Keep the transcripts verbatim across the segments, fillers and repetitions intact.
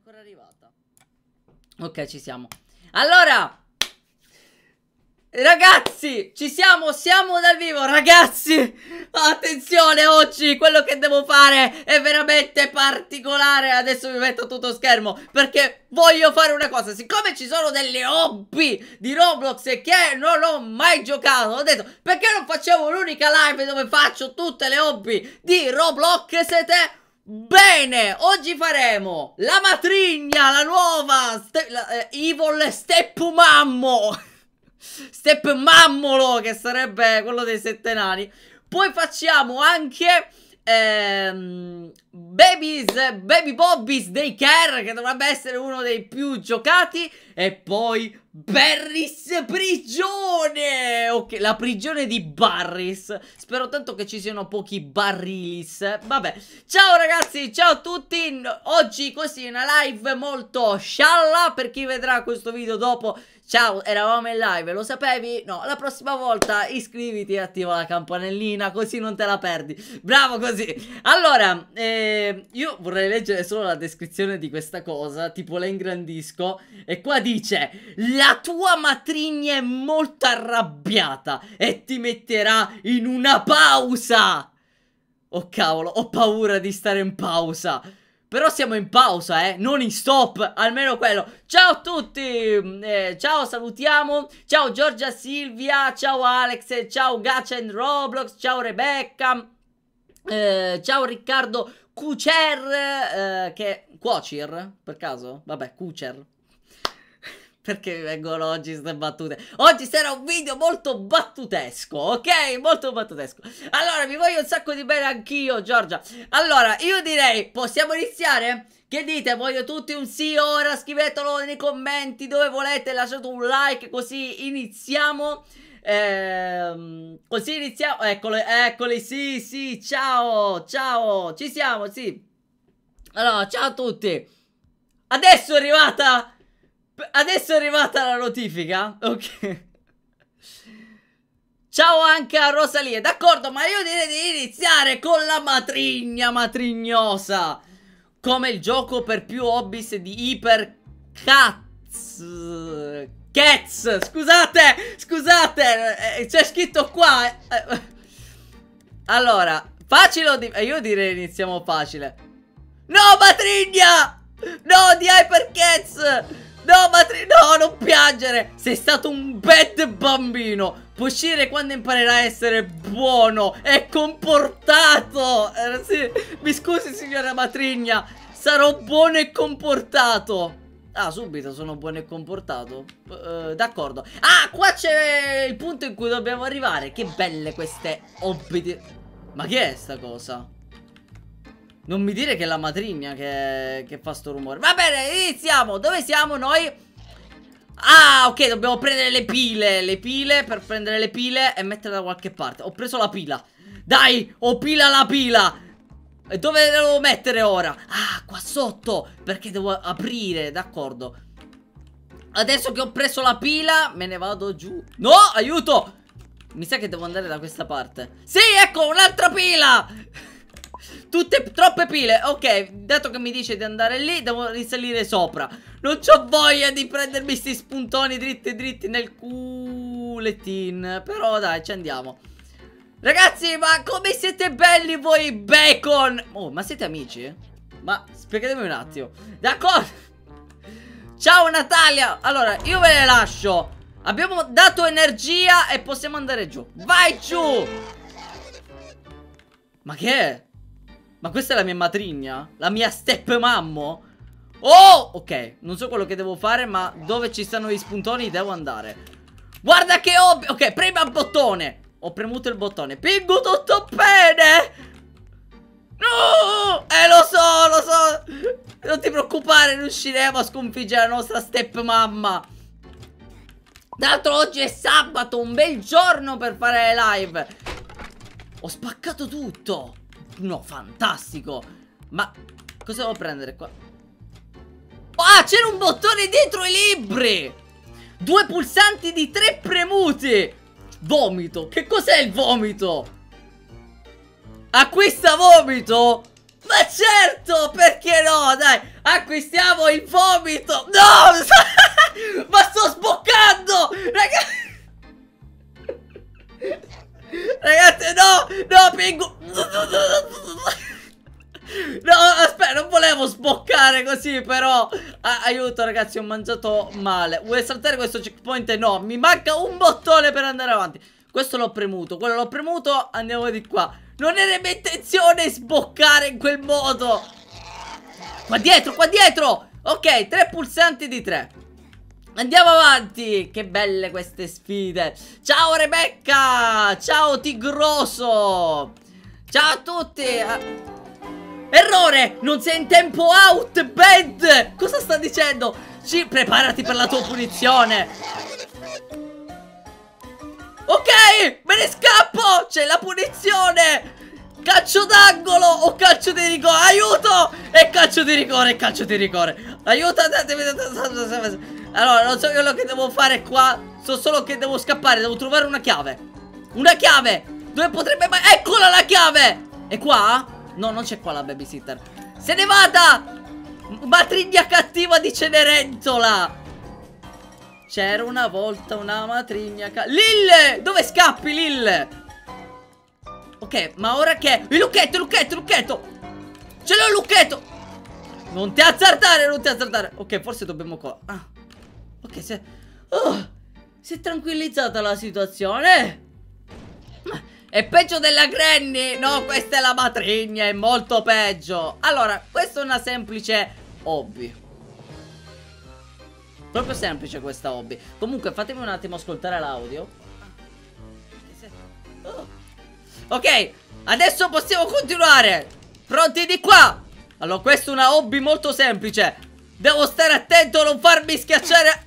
ancora arrivata. Ok, ci siamo. Allora, ragazzi, ci siamo, siamo dal vivo. Ragazzi, attenzione, oggi quello che devo fare è veramente particolare. Adesso vi metto tutto schermo perché voglio fare una cosa. Siccome ci sono delle hobby di Roblox che non ho mai giocato, ho detto, perché non facciamo l'unica live dove faccio tutte le hobby di Roblox? Siete... Bene, oggi faremo la matrigna, la nuova la, eh, Evil Step Mammo Step Mammolo, che sarebbe quello dei sette nani. Poi facciamo anche ehm, Babies, Baby Bobby's Daycare, che dovrebbe essere uno dei più giocati. E poi Barry's Prigione. Ok, la prigione di Barry's. Spero tanto che ci siano pochi Barry's. Vabbè, ciao ragazzi, ciao a tutti. Oggi così una live molto scialla. Per chi vedrà questo video dopo, ciao, eravamo in live, lo sapevi? No, la prossima volta iscriviti e attiva la campanellina, così non te la perdi. Bravo così. Allora, eh, io vorrei leggere solo la descrizione di questa cosa, tipo la ingrandisco. E qua dice: la tua matrigna è molto arrabbiata e ti metterà in una pausa. Oh cavolo, ho paura di stare in pausa. Però siamo in pausa, eh, non in stop, almeno quello. Ciao a tutti, eh, ciao, salutiamo. Ciao Giorgia Silvia, ciao Alex, ciao Gacha and Roblox, ciao Rebecca, eh, ciao Riccardo Cucer, eh, che... Cuocir, per caso? Vabbè, Cucer. Perché mi vengono oggi queste battute? Oggi sarà un video molto battutesco, ok? Molto battutesco. Allora, vi voglio un sacco di bene anch'io, Giorgia. Allora, io direi, possiamo iniziare? Che dite? Voglio tutti un sì ora? Scrivetelo nei commenti dove volete, lasciate un like, così iniziamo. Ehm, così iniziamo. Eccole, eccole, sì, sì, ciao, ciao, ci siamo, sì. Allora, ciao a tutti. Adesso è arrivata... Adesso è arrivata la notifica. Ok. Ciao anche a Rosalia. D'accordo, ma io direi di iniziare con la matrigna matrignosa, come il gioco per più hobbies di Hyper Cats. Cats. Scusate, scusate, eh, c'è scritto qua. eh. Allora, facile o di... Io direi iniziamo facile. No, matrigna! No, di Hyper Cats! No, matri... No, non piangere! Sei stato un bad bambino! Puoi uscire quando imparerai a essere buono e comportato! Eh, sì. Mi scusi, signora matrigna, sarò buono e comportato! Ah, subito sono buono e comportato? Uh, D'accordo. Ah, qua c'è il punto in cui dobbiamo arrivare. Che belle queste hobby di... Ma che è sta cosa? Non mi dire che è la matrigna che, che fa sto rumore. Va bene, iniziamo. Dove siamo noi? Ah, ok, dobbiamo prendere le pile. Le pile, per prendere le pile e metterle da qualche parte. Ho preso la pila. Dai, ho pila la pila. E dove le devo mettere ora? Ah, qua sotto, perché devo aprire, d'accordo. Adesso che ho preso la pila, me ne vado giù. No, aiuto. Mi sa che devo andare da questa parte. Sì, ecco, un'altra pila. Tutte troppe pile. Ok, dato che mi dice di andare lì, devo risalire sopra. Non c'ho voglia di prendermi sti spuntoni dritti dritti nel culettin. Però dai, ci andiamo. Ragazzi, ma come siete belli voi, bacon. Oh, ma siete amici? Ma spiegatemi un attimo. D'accordo. Ciao Natalia. Allora, io ve le lascio. Abbiamo dato energia e possiamo andare giù. Vai giù. Ma che è? Ma questa è la mia matrigna? La mia step mammo? Oh! Ok, non so quello che devo fare, ma dove ci stanno gli spuntoni devo andare. Guarda che ho... Ok, prima bottone. Ho premuto il bottone. Pingu, tutto bene? No! Eh, lo so, lo so. Non ti preoccupare, riusciremo a sconfiggere la nostra step mamma. Tra l'altro oggi è sabato, un bel giorno per fare le live. Ho spaccato tutto. No, fantastico. Ma cosa devo prendere qua? Ah, c'era un bottone dietro i libri. Due pulsanti di tre premuti. Vomito. Che cos'è il vomito? Acquista vomito? Ma certo, perché no? Dai, acquistiamo il vomito. No! Ma sto sboccando! Ragazzi! Ragazzi, no! No, Pingu! No, aspetta, non volevo sboccare così, però ah, aiuto ragazzi, ho mangiato male. Vuoi saltare questo checkpoint? No, mi manca un bottone per andare avanti. Questo l'ho premuto, quello l'ho premuto, andiamo di qua. Non era mia intenzione sboccare in quel modo. Qua dietro, qua dietro. Ok, tre pulsanti di tre. Andiamo avanti. Che belle queste sfide. Ciao Rebecca. Ciao Tigroso. Ciao a tutti. Errore, non sei in tempo out, bad. Cosa sta dicendo? Ci preparati per la tua punizione. Ok, me ne scappo. C'è la punizione. Calcio d'angolo o calcio di rigore. Aiuto. E calcio di rigore, calcio di rigore. Aiuto. Allora, non so quello che devo fare qua. So solo che devo scappare. Devo trovare una chiave. Una chiave. Dove potrebbe mai... Eccola la chiave. È qua? No, non c'è qua la babysitter. Se ne vada. Matrigna cattiva di Cenerentola. C'era una volta una matrigna ca... Lille! Dove scappi, Lille? Ok, ma ora che... Il lucchetto, il lucchetto, il lucchetto. Ce l'ho il lucchetto. Non ti azzardare, non ti azzardare. Ok, forse dobbiamo qua. Ah. Ok, si è... Oh, si è tranquillizzata la situazione. È peggio della Granny. No, questa è la matrigna, è molto peggio. Allora, questa è una semplice hobby. Proprio semplice questa hobby. Comunque fatemi un attimo ascoltare l'audio. Oh. Ok, adesso possiamo continuare. Pronti di qua? Allora, questa è una hobby molto semplice. Devo stare attento a non farmi schiacciare.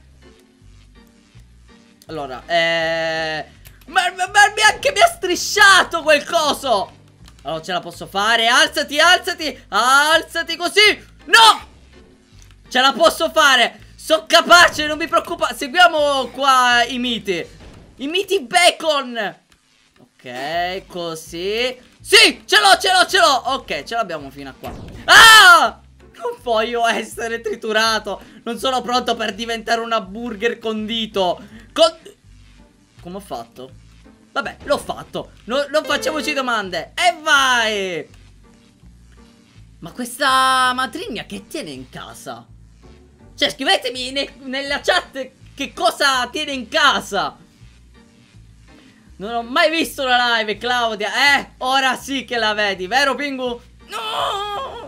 Allora, eh... Ma, ma, ma anche mi ha strisciato quel coso. Allora, ce la posso fare. Alzati, alzati. Alzati così. No! Ce la posso fare. Sono capace, non mi preoccupa. Seguiamo qua i miti. I miti bacon. Ok, così. Sì, ce l'ho, ce l'ho, ce l'ho. Ok, ce l'abbiamo fino a qua. Ah! Non voglio essere triturato. Non sono pronto per diventare una burger condito. Con... Come ho fatto? Vabbè, l'ho fatto. No, non facciamoci domande. E vai! Ma questa matrigna che tiene in casa? Cioè, scrivetemi ne nella chat che cosa tiene in casa. Non ho mai visto la live, Claudia. Eh, ora sì che la vedi, vero Pingu? No!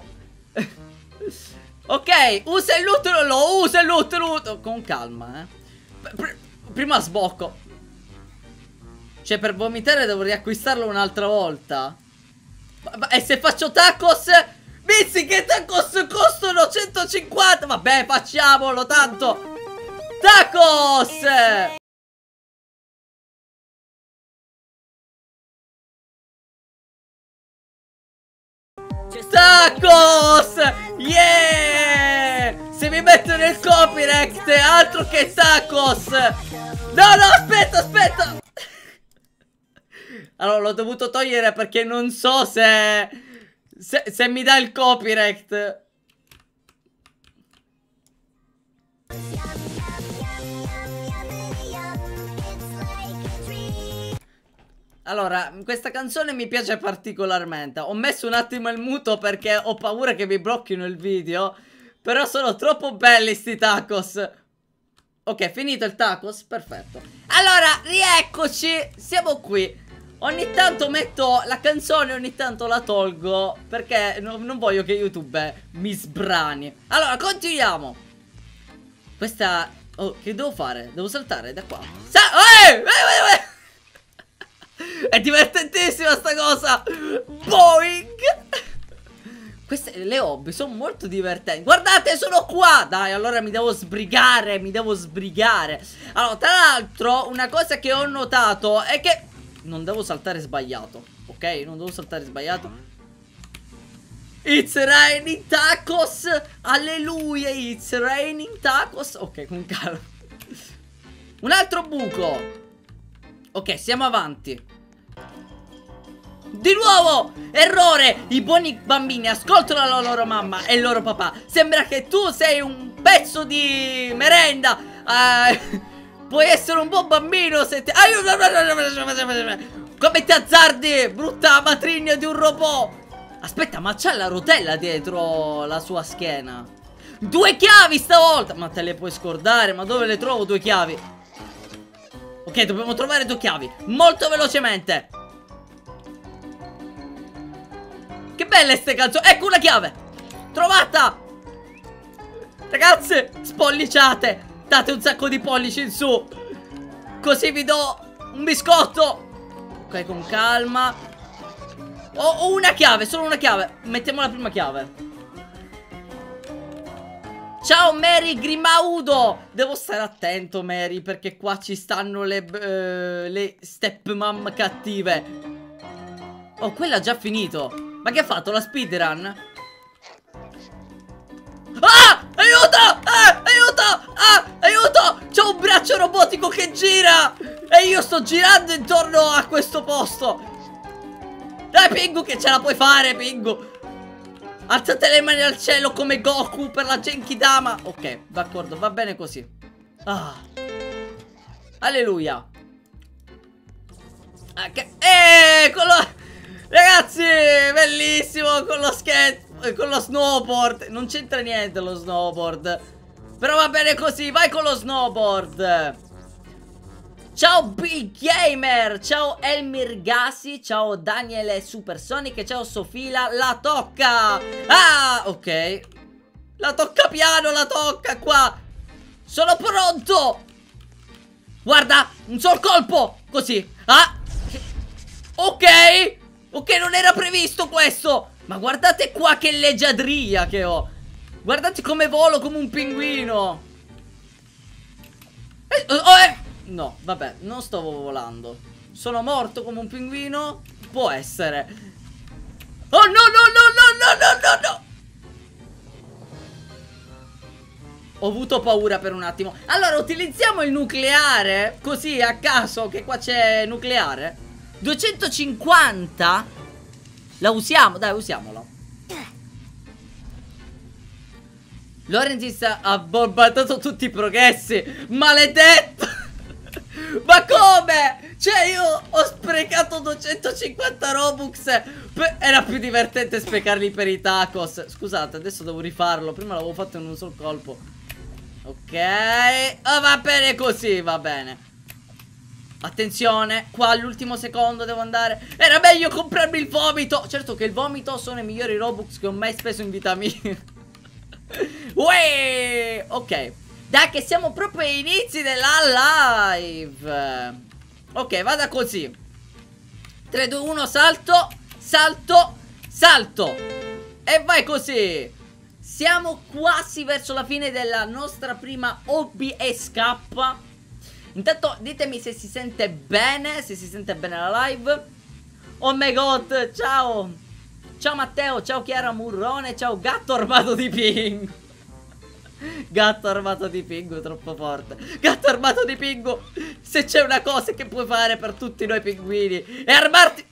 Ok, usa il loot, lo usa il loot, loot. Con calma, eh. Pr prima sbocco. Cioè, per vomitare devo riacquistarlo un'altra volta. Ma, ma, e se faccio tacos? Vizi che tacos costano centocinquanta. Vabbè, facciamolo tanto. Tacos! Tacos! Yeah! Se mi metto nel copyright, altro che tacos! No, no, aspetta, aspetta! Allora, l'ho dovuto togliere perché non so se... Se, se mi dà il copyright. Allora, questa canzone mi piace particolarmente. Ho messo un attimo il muto perché ho paura che mi blocchino il video. Però sono troppo belli sti tacos. Ok, finito il tacos? Perfetto. Allora, rieccoci. Siamo qui. Ogni tanto metto la canzone, ogni tanto la tolgo perché no, non voglio che YouTube mi sbrani. Allora, continuiamo. Questa... Oh, che devo fare? Devo saltare da qua. Sa eh, eh, eh, eh. È divertentissima sta cosa. Boing. Queste, le hobby sono molto divertenti. Guardate, sono qua. Dai, allora mi devo sbrigare, mi devo sbrigare. Allora, tra l'altro, una cosa che ho notato è che non devo saltare sbagliato. Ok, non devo saltare sbagliato. It's raining tacos. Alleluia, it's raining tacos. Ok, con calma. Un altro buco. Ok, siamo avanti. Di nuovo! Errore! I buoni bambini ascoltano la loro mamma e il loro papà. Sembra che tu sei un pezzo di merenda. Uh, puoi essere un buon bambino se ti... Aiuto! Come ti azzardi, brutta matrigna di un robot? Aspetta, ma c'ha la rotella dietro la sua schiena. Due chiavi stavolta! Ma te le puoi scordare? Ma dove le trovo due chiavi? Ok, dobbiamo trovare due chiavi molto velocemente. Che belle ste canzoni. Ecco una chiave. Trovata. Ragazze, spolliciate. Date un sacco di pollici in su, così vi do un biscotto. Ok, con calma. Ho, ho una chiave, solo una chiave. Mettiamo la prima chiave. Ciao Mary Grimaudo. Devo stare attento, Mary, perché qua ci stanno le, uh, le stepmom cattive. Oh, quella ha già finito. Ma che ha fatto? La speedrun? Ah! Aiuto! Ah! Aiuto! Ah! Aiuto! C'ho un braccio robotico che gira! E io sto girando intorno a questo posto. Dai, Pingu, che ce la puoi fare, Pingu! Alzate le mani al cielo come Goku per la Genkidama. Ok, d'accordo, va bene così. Ah. Alleluia. Ah, che... Eccolo! Ragazzi, bellissimo con lo skate, con lo snowboard. Non c'entra niente lo snowboard, però va bene così, vai con lo snowboard. Ciao Bill Gamer, ciao Elmir Gassi, ciao Daniele Supersonic, ciao Sofila, la tocca. Ah, ok. La tocca piano, la tocca qua. Sono pronto. Guarda, un sol colpo, così. Ah, ok. Ok, non era previsto questo. Ma guardate qua che leggiadria che ho. Guardate come volo come un pinguino. eh, oh, eh. No, vabbè, non sto volando. Sono morto come un pinguino? Può essere. Oh no, no, no, no, no, no, no, no. Ho avuto paura per un attimo. Allora, utilizziamo il nucleare, così a caso, che qua c'è nucleare. duecentocinquanta? La usiamo? Dai, usiamola. Lorenzis ha bombardato tutti i progressi. Maledetto. Ma come? Cioè io ho sprecato duecentocinquanta Robux. Era più divertente sprecarli per i tacos. Scusate, adesso devo rifarlo. Prima l'avevo fatto in un solo colpo. Ok. Oh, va bene così, va bene. Attenzione, qua all'ultimo secondo devo andare. Era meglio comprarmi il vomito. Certo che il vomito sono i migliori Robux che ho mai speso in vita mia. Uè! Ok, dai che siamo proprio agli inizi della live. Ok, vada così. Tre, due, uno, salto. Salto. Salto. E vai così. Siamo quasi verso la fine della nostra prima O B S K. Intanto ditemi se si sente bene, se si sente bene la live. Oh my god, ciao. Ciao Matteo, ciao Chiara Murrone, ciao gatto armato di Pingu. Gatto armato di Pingu, troppo forte. Gatto armato di Pingu. Se c'è una cosa che puoi fare per tutti noi pinguini è armarti.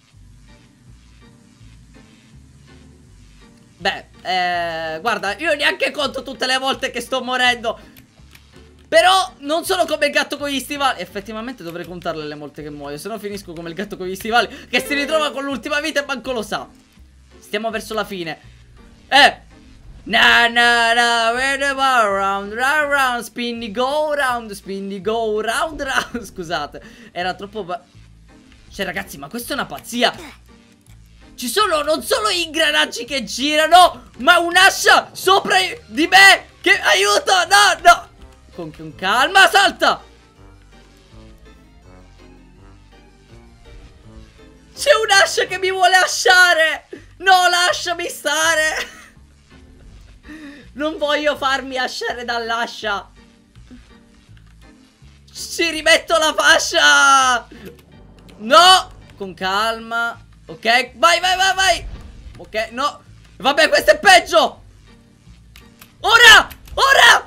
Beh, eh, guarda, io neanche conto tutte le volte che sto morendo. Però non sono come il gatto con gli stivali. Effettivamente dovrei contarle le molte che muoio, se no finisco come il gatto con gli stivali, che si ritrova con l'ultima vita e manco lo sa. Stiamo verso la fine. Eh Na na na round round round spinny go round spinny go round round. Scusate, era troppo. Cioè ragazzi, ma questa è una pazzia. Ci sono non solo ingranaggi che girano, ma un'ascia sopra di me che aiuto. No, no. Con, con calma, salta. C'è un'ascia che mi vuole asciare. No, lasciami stare. Non voglio farmi asciare dall'ascia. Ci rimetto la fascia. No. Con calma. Ok, vai, vai, vai, vai. Ok, no. Vabbè, questo è peggio. Ora, ora.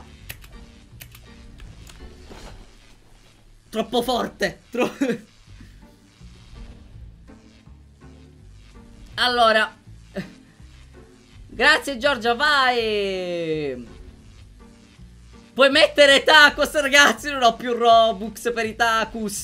Troppo forte. Tro Allora, grazie Giorgia, vai. Puoi mettere tacos, ragazzi. Non ho più Robux per i tacos.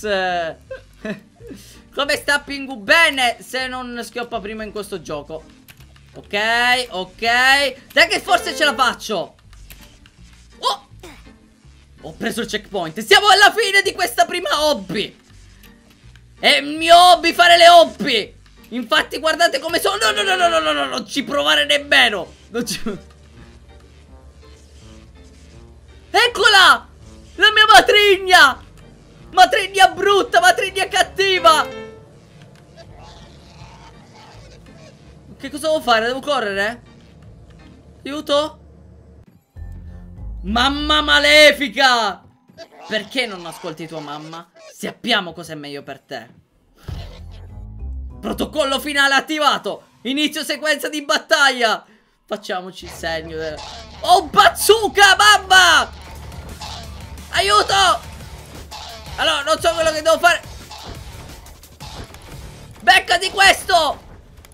Come sta Pingu? Bene, se non schioppa prima in questo gioco. Ok, ok. Dai che forse ce la faccio. Oh, ho preso il checkpoint. Siamo alla fine di questa prima hobby. È il mio hobby fare le hobby. Infatti guardate come sono. No, no, no, no, no, no, no, non ci provare nemmeno. Non ci... Eccola! La mia matrigna! Matrigna brutta, matrigna cattiva! Che cosa devo fare? Devo correre? Aiuto? Mamma malefica! Perché non ascolti tua mamma? Sappiamo cos'è meglio per te. Protocollo finale attivato! Inizio sequenza di battaglia! Facciamoci il segno del... Oh, bazooka, mamma! Aiuto! Allora, non so quello che devo fare. Beccati questo!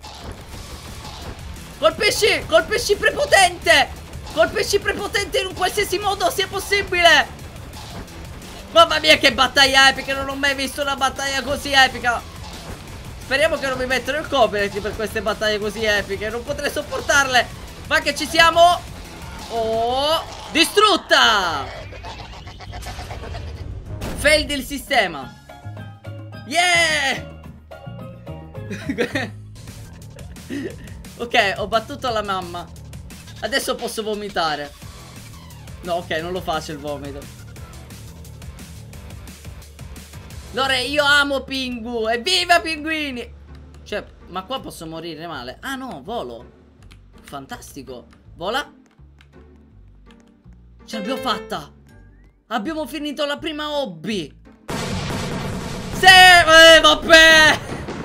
Colpisci, colpisci prepotente! Colpisci prepotente in un qualsiasi modo sia possibile! Mamma mia che battaglia epica! Non ho mai visto una battaglia così epica! Speriamo che non mi mettano il copyright per queste battaglie così epiche. Non potrei sopportarle. Ma che ci siamo! Oh! Distrutta! Failed il sistema. Yeah! Ok, ho battuto la mamma. Adesso posso vomitare. No, ok, non lo faccio il vomito. Lore, io amo Pingu. Evviva pinguini! Cioè, ma qua posso morire male. Ah no, volo. Fantastico. Vola. Ce l'abbiamo fatta. Abbiamo finito la prima hobby. Sì, eh, vabbè.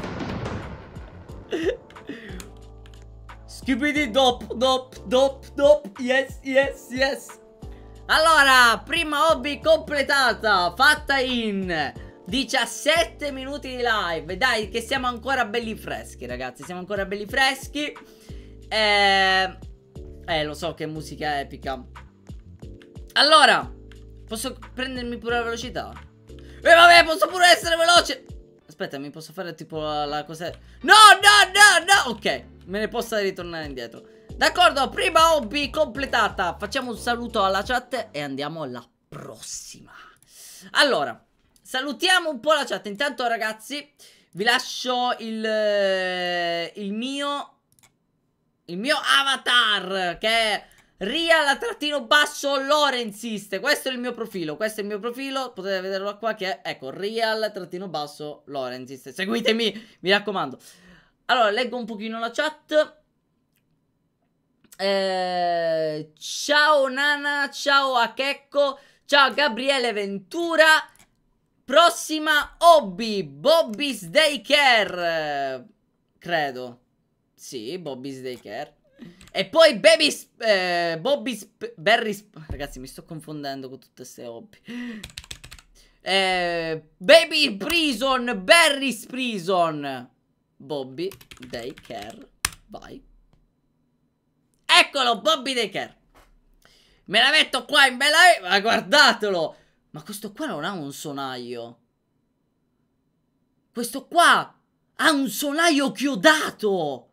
Skibidi dop, dop, dop, dop. Yes, yes, yes. Allora, prima hobby completata. Fatta in diciassette minuti di live. Dai, che siamo ancora belli freschi, ragazzi. Siamo ancora belli freschi. Eh, eh lo so che musica epica. Allora, posso prendermi pure la velocità? E vabbè, posso pure essere veloce. Aspetta, mi posso fare tipo la, la cosa... No, no, no, no. Ok, me ne posso ritornare indietro. D'accordo, prima hobby completata. Facciamo un saluto alla chat e andiamo alla prossima. Allora, salutiamo un po' la chat. Intanto, ragazzi, vi lascio il, il mio... Il mio avatar, che è Real trattino basso Lore insiste. Questo è il mio profilo. Questo è il mio profilo. Potete vederlo qua che è, ecco, Real trattino basso Lore insiste. Seguitemi, mi raccomando. Allora, leggo un pochino la chat. eh, Ciao Nana. Ciao Akecco. Ciao Gabriele Ventura. Prossima hobby Bobby's Daycare. Credo. Sì, Bobby's Daycare. E poi Baby eh, Bobby's Berry. Ragazzi, mi sto confondendo con tutte queste hobby. eh, Baby Prison. Berry's Prison. Bobby Daycare. Vai. Eccolo, Bobby Daycare. Me la metto qua in bella... Ma guardatelo. Ma questo qua non ha un sonaio. Questo qua ha un sonaio chiodato.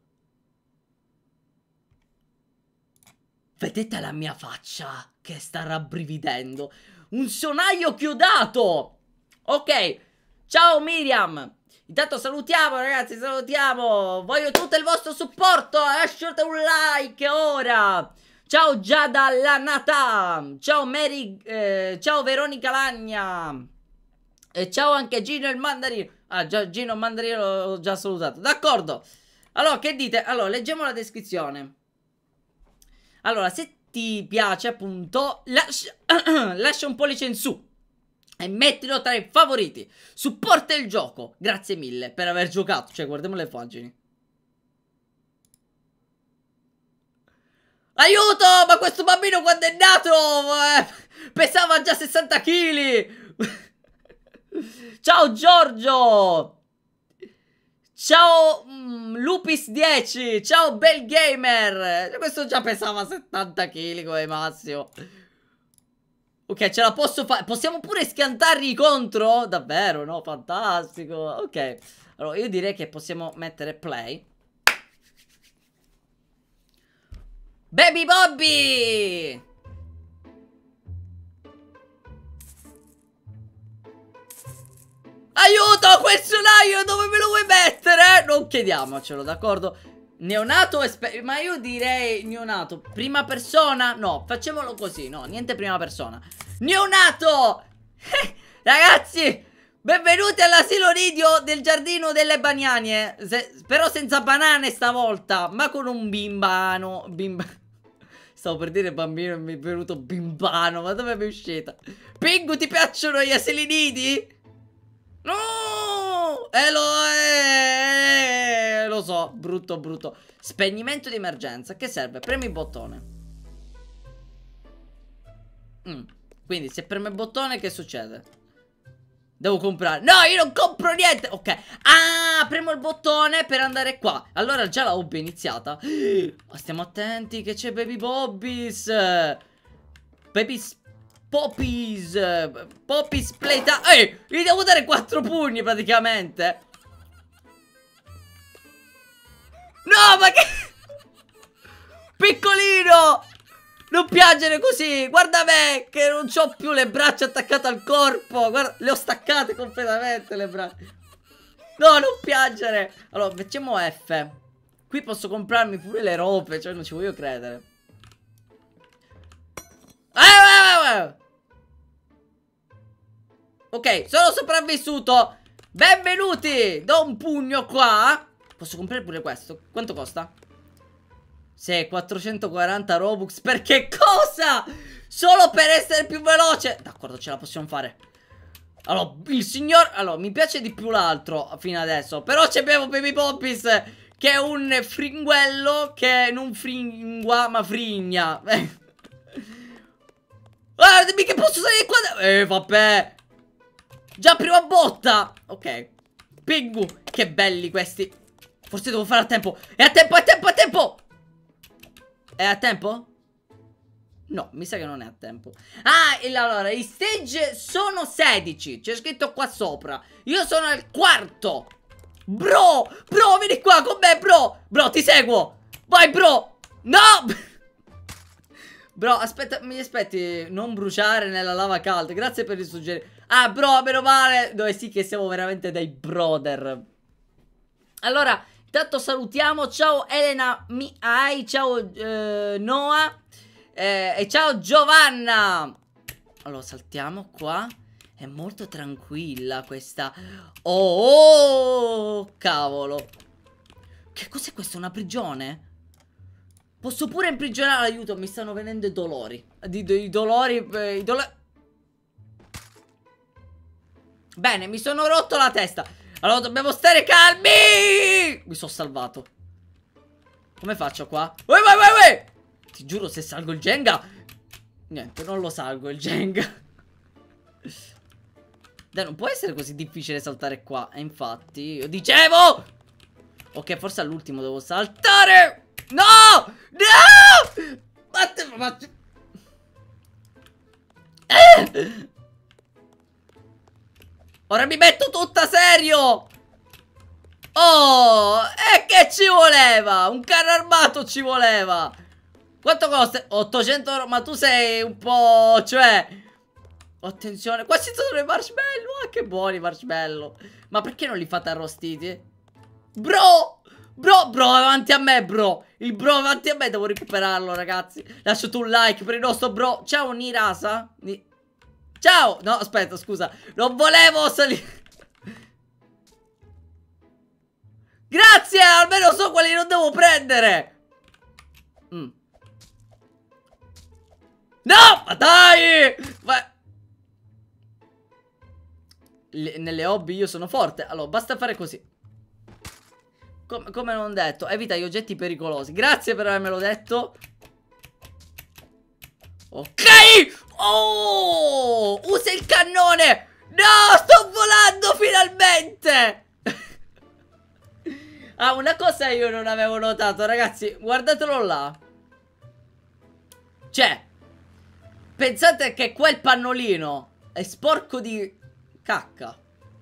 Vedete la mia faccia che sta rabbrividendo. Un sonaio chiodato. Ok. Ciao Miriam. Intanto salutiamo ragazzi, salutiamo. Voglio tutto il vostro supporto. Lasciate un like ora. Ciao Giada Lanata. Ciao Mary. Eh, ciao Veronica Lagna. E ciao anche Gino il Mandarino. Ah, già, Gino il Mandarino l'ho già salutato. D'accordo. Allora, che dite? Allora, leggiamo la descrizione. Allora, se ti piace appunto lascia, lascia un pollice in su e mettilo tra i favoriti. Supporta il gioco. Grazie mille per aver giocato. Cioè, guardiamo le immagini. Aiuto! Ma questo bambino quando è nato eh, pesava già sessanta chili. Ciao Giorgio. Ciao mm, Lupis dieci. Ciao Bel Gamer. Questo già pesava settanta chili come massimo. Ok, ce la posso fare. Possiamo pure schiantargli contro? Davvero, no? Fantastico. Ok. Allora, io direi che possiamo mettere play. Baby Bobby! Aiuto, quel solaio dove me lo vuoi mettere? Non chiediamocelo, d'accordo? Neonato, ma io direi neonato. Prima persona? No, facciamolo così, no, niente prima persona. Neonato! Ragazzi, benvenuti all'asilo nido del giardino delle baniane. Se, però senza banane stavolta, ma con un bimbano. Bimba... Stavo per dire bambino e mi è venuto bimbano, ma dove mi è uscita? Pingu, ti piacciono gli asili nidi? No! Eh lo, eh, lo so, brutto brutto. Spegnimento di emergenza, che serve? Premi il bottone. mm. Quindi se premo il bottone che succede? Devo comprare. No, io non compro niente. Ok. Ah, premo il bottone per andare qua. Allora già la hobby è iniziata. Ma stiamo attenti che c'è Baby Bobbies. Baby Poppies. Poppies Playtime. Ehi, gli devo dare quattro pugni praticamente. No, ma che... Piccolino, non piangere così. Guarda me che non c'ho più le braccia attaccate al corpo. Guarda, le ho staccate completamente le braccia. No, non piangere. Allora, mettiamo F. Qui posso comprarmi pure le robe. Cioè, non ci voglio credere. eh, eh, eh. Ok, sono sopravvissuto. Benvenuti. Do un pugno qua. Posso comprare pure questo. Quanto costa? Sì, quattrocentoquaranta Robux. Per che cosa? Solo per essere più veloce. D'accordo, ce la possiamo fare. Allora, il signor... Allora, mi piace di più l'altro fino adesso. Però abbiamo Baby Poppies, che è un fringuello che non fringua, ma frigna. Guardami che posso salire qua. Eh, vabbè. Già prima botta. Ok. Pingu. Che belli questi. Forse devo fare a tempo. È a tempo, è a tempo, è a tempo. È a tempo? No, mi sa che non è a tempo. Ah, e allora, i stage sono sedici. C'è scritto qua sopra. Io sono al quarto. Bro, bro, vieni qua con me, bro. Bro, ti seguo. Vai, bro. No. Bro, aspetta, mi aspetti. Non bruciare nella lava calda. Grazie per il suggerimento. Ah, bro, meno male. Dove sì che siamo veramente dei brother. Allora, intanto salutiamo. Ciao Elena Mi Ai. Ciao eh, Noah. Eh, e ciao Giovanna. Allora saltiamo qua. È molto tranquilla questa. Oh, oh cavolo. Che cos'è questo? Una prigione? Posso pure imprigionare. Aiuto, mi stanno venendo i dolori. Di, di, I dolori eh, I dolori. Bene, mi sono rotto la testa. Allora dobbiamo stare calmi. Mi sono salvato. Come faccio qua? Uè, uè, uè, uè. Ti giuro, se salgo il Jenga. Niente, non lo salgo il Jenga. Dai, non può essere così difficile saltare qua. E infatti, io dicevo. Ok, forse all'ultimo devo saltare. No! No! Batte, batte. Eh! Ora mi metto tutta serio. Oh, e che ci voleva? Un carro armato ci voleva. Quanto costa? ottocento euro. Ma tu sei un po'... Cioè... Attenzione. Qua ci sono i marshmallow. Ah, che buoni i marshmallow. Ma perché non li fate arrostiti? Bro! Bro, bro, avanti a me, bro. Il bro avanti a me, devo recuperarlo, ragazzi. Lasciate un like per il nostro bro. Ciao, Nirasa. Ni... Ciao. No, aspetta, scusa. Non volevo salire. Grazie, almeno so quali non devo prendere. Mm. No, ma dai! Ma... Le, nelle hobby io sono forte. Allora, basta fare così. Com come non detto, evita gli oggetti pericolosi. Grazie per avermelo detto. Ok. Oh, usa il cannone. No, sto volando finalmente. Ah, una cosa io non avevo notato, ragazzi. Guardatelo là. Cioè, pensate che quel pannolino è sporco di cacca.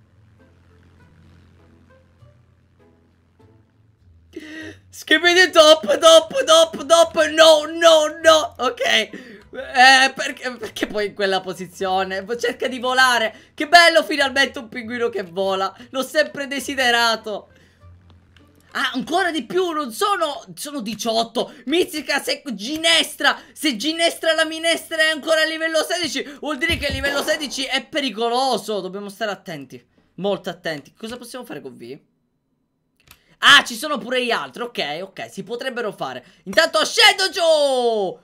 Skibidi top, top, top, top. No, no, no. Ok. Eh, perché, perché poi in quella posizione? Cerca di volare. Che bello, finalmente un pinguino che vola. L'ho sempre desiderato. Ah, ancora di più, non sono... Sono diciotto. Mizzica, se Ginestra. Se Ginestra la minestra è ancora a livello sedici, vuol dire che a livello sedici è pericoloso. Dobbiamo stare attenti. Molto attenti. Cosa possiamo fare con V? Ah, ci sono pure gli altri. Ok, ok, si potrebbero fare. Intanto scendo giù.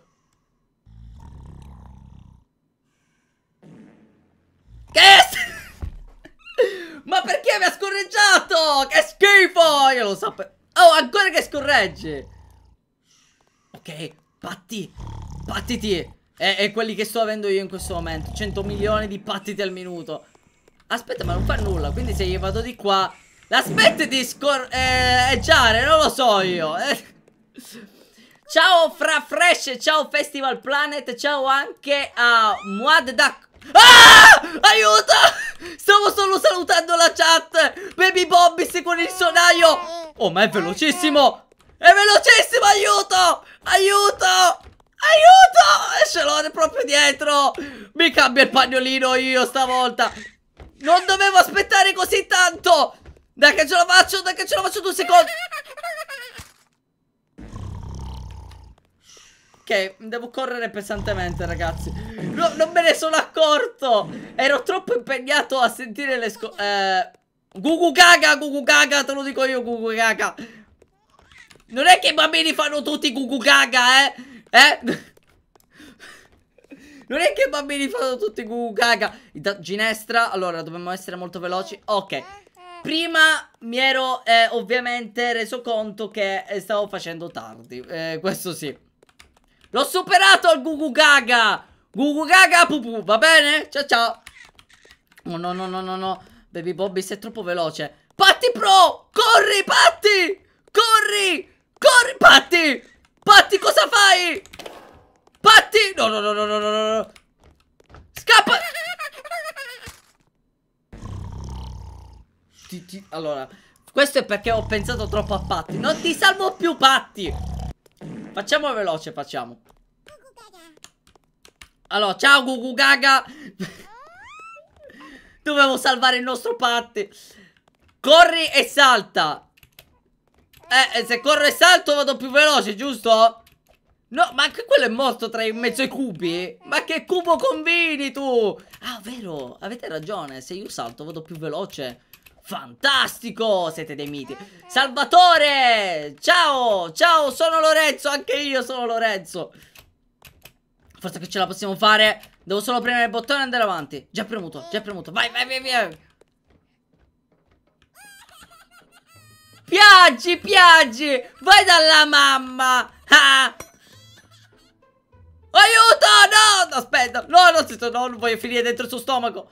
Che... Ma perché mi ha scorreggiato? Che schifo! Io lo sapevo. Oh, ancora che scorreggi. Ok, patti. Pattiti. È, è quelli che sto avendo io in questo momento. cento milioni di pattiti al minuto. Aspetta, ma non fa nulla. Quindi se io vado di qua... L'aspetti di scorreggiare, non lo so io. Eh. Ciao Fra Fresh, ciao Festival Planet, ciao anche a Muad Duck. Ah! Aiuto! Stavo solo salutando la chat. Baby Bobbis con il sonaio. Oh, ma è velocissimo. È velocissimo, aiuto! Aiuto! Aiuto! E ce l'ho proprio dietro. Mi cambia il pagnolino io stavolta. Non dovevo aspettare così tanto. Dai che ce la faccio, dai che ce la faccio, due secondi. Ok, devo correre pesantemente, ragazzi. No, non me ne sono accorto. Ero troppo impegnato a sentire le sco... Eh... Gugu gaga, gugu gaga, te lo dico io, gugu gaga. Non è che i bambini fanno tutti gugu gaga, eh? Eh? Non è che i bambini fanno tutti gugu gaga. Ginestra, allora, dobbiamo essere molto veloci. Ok. Prima mi ero eh, ovviamente reso conto che stavo facendo tardi. Eh, questo sì. L'ho superato il Gugu Gaga. Gugu Gaga pupù, va bene? Ciao ciao. Oh no no no no no. Baby Bobby sei troppo veloce. Patti Pro! Corri Patti! Corri! Corri Patti! Patti cosa fai? Patti! No no no no no no no. Scappa! Ti, ti, allora, questo è perché ho pensato troppo a Patti. Non ti salvo più Patti. Facciamo veloce, facciamo. Allora, ciao Gugu Gaga. Dovevo salvare il nostro Patti. Corri e salta. Eh, se corro e salto vado più veloce, giusto? No, ma anche quello è morto tra in mezzo ai cubi. Ma che cubo combini tu? Ah, vero, avete ragione. Se io salto vado più veloce. Fantastico, siete dei miti. Salvatore, ciao, ciao, sono Lorenzo, anche io sono Lorenzo. Forse che ce la possiamo fare. Devo solo premere il bottone e andare avanti. Già premuto, già premuto, vai, vai, vai, vai. Piaggi, piaggi, vai dalla mamma. Ah. Aiuto, no, aspetta, no, no, no, non voglio finire dentro il suo stomaco.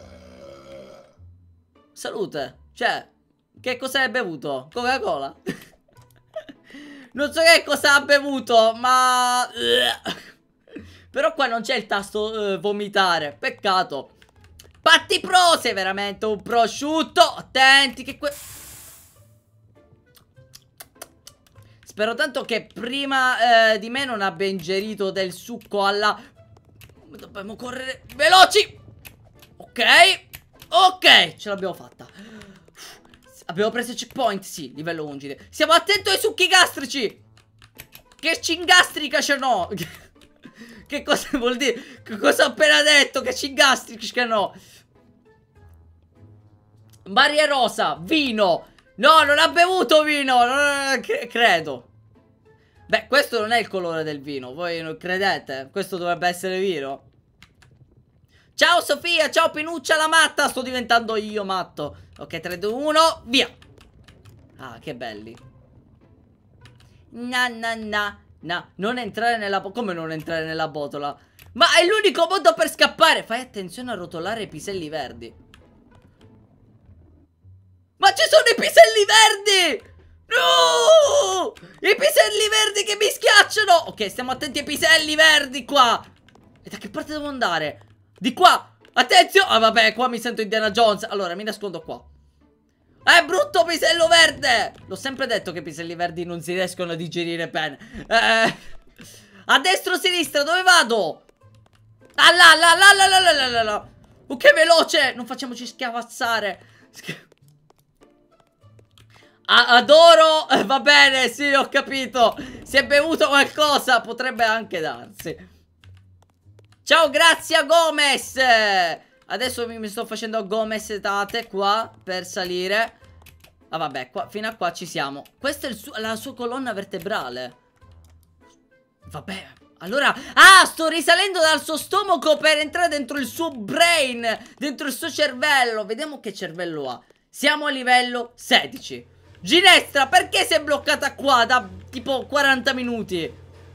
Salute. Cioè, che cosa hai bevuto? Coca-Cola? Non so che cosa ha bevuto, ma... Però qua non c'è il tasto uh, vomitare. Peccato. Patti Pro, sei veramente un prosciutto. Attenti che que... Spero tanto che prima eh, di me non abbia ingerito del succo alla... Dobbiamo correre veloci. Ok. Ok, ce l'abbiamo fatta. Abbiamo preso il checkpoint, sì, livello undici. Siamo attenti ai succhi gastrici. Che cingastrica ce n'ho. Che cosa vuol dire? Che cosa ho appena detto? Che cingastrica ce n'ho. Maria Rosa, vino. No, non ha bevuto vino, non, credo. Beh, questo non è il colore del vino. Voi non credete? Questo dovrebbe essere vino. Ciao Sofia, ciao Pinuccia la matta. Sto diventando io matto. Ok, tre, due, uno, via. Ah, che belli. Na na na na. Non entrare nella botola. Come non entrare nella botola? Ma è l'unico modo per scappare. Fai attenzione a rotolare i piselli verdi. Ma ci sono i piselli verdi. No! I piselli verdi che mi schiacciano. Ok, stiamo attenti ai piselli verdi qua. E da che parte devo andare? Di qua. Attenzione. Ah vabbè, qua mi sento Indiana Jones. Allora, mi nascondo qua. È brutto pisello verde. L'ho sempre detto che i piselli verdi non si riescono a digerire bene. Eh, a destra o a sinistra, dove vado? Ah là là là là là là là là. Oh, che veloce. Non facciamoci schiavazzare. Sch Adoro, eh, va bene, sì, ho capito. Si è bevuto qualcosa, potrebbe anche darsi. Ciao, Grazia Gomez. Adesso mi, mi sto facendo Gomez tate qua per salire. Ah vabbè, qua, fino a qua ci siamo. Questa è il su la sua colonna vertebrale. Vabbè, allora... Ah, sto risalendo dal suo stomaco per entrare dentro il suo brain, dentro il suo cervello. Vediamo che cervello ha. Siamo a livello sedici. Ginestra, perché sei bloccata qua da tipo quaranta minuti?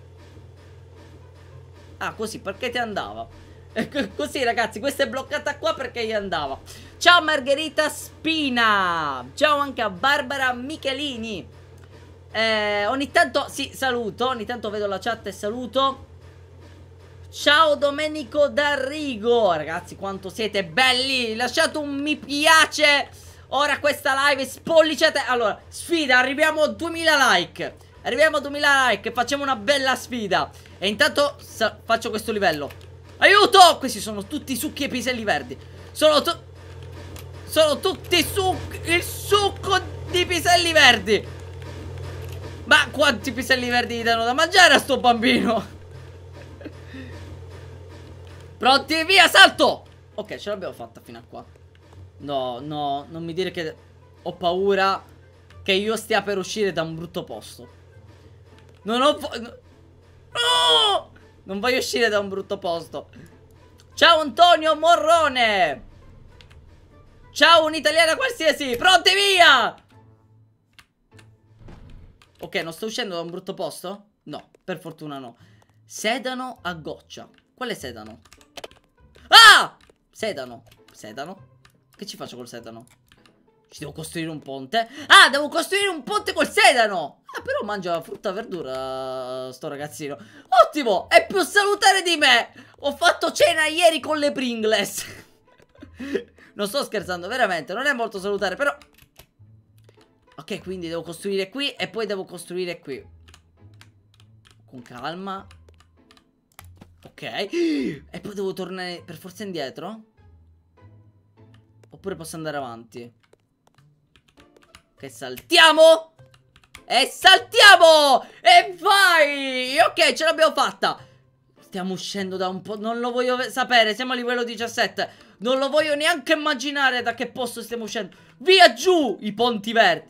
Ah, così, perché ti andava? Così, ragazzi, questa è bloccata qua perché gli andava. Ciao Margherita Spina. Ciao anche a Barbara Michelini. eh, Ogni tanto, sì, saluto. Ogni tanto vedo la chat e saluto. Ciao Domenico D'Arrigo. Ragazzi, quanto siete belli. Lasciate un mi piace. Ora questa live spolliciate. Allora, sfida, arriviamo a duemila like. Arriviamo a duemila like, facciamo una bella sfida. E intanto faccio questo livello. Aiuto! Questi sono tutti succhi e piselli verdi. Sono tu Sono tutti succhi. Il succo di piselli verdi. Ma quanti piselli verdi gli danno da mangiare a sto bambino? Pronti, via, salto! Ok, ce l'abbiamo fatta fino a qua. No, no, non mi dire che ho paura che io stia per uscire da un brutto posto. Non ho... No! Non voglio uscire da un brutto posto. Ciao Antonio Morrone. Ciao un'italiana qualsiasi. Pronti, via! Ok, non sto uscendo da un brutto posto? No, per fortuna no. Sedano a goccia. Quale sedano? Ah! Sedano. Sedano? Che ci faccio col sedano? Ci devo costruire un ponte? Ah, devo costruire un ponte col sedano! Ah, però mangia frutta e verdura sto ragazzino. Ottimo! È più salutare di me! Ho fatto cena ieri con le Pringles. Non sto scherzando, veramente. Non è molto salutare, però... Ok, quindi devo costruire qui e poi devo costruire qui. Con calma. Ok. E poi devo tornare per forza indietro? Oppure posso andare avanti? Ok, saltiamo! E saltiamo! E vai! Ok, ce l'abbiamo fatta! Stiamo uscendo da un po'... Non lo voglio sapere, siamo a livello diciassette. Non lo voglio neanche immaginare da che posto stiamo uscendo. Via giù i ponti verdi.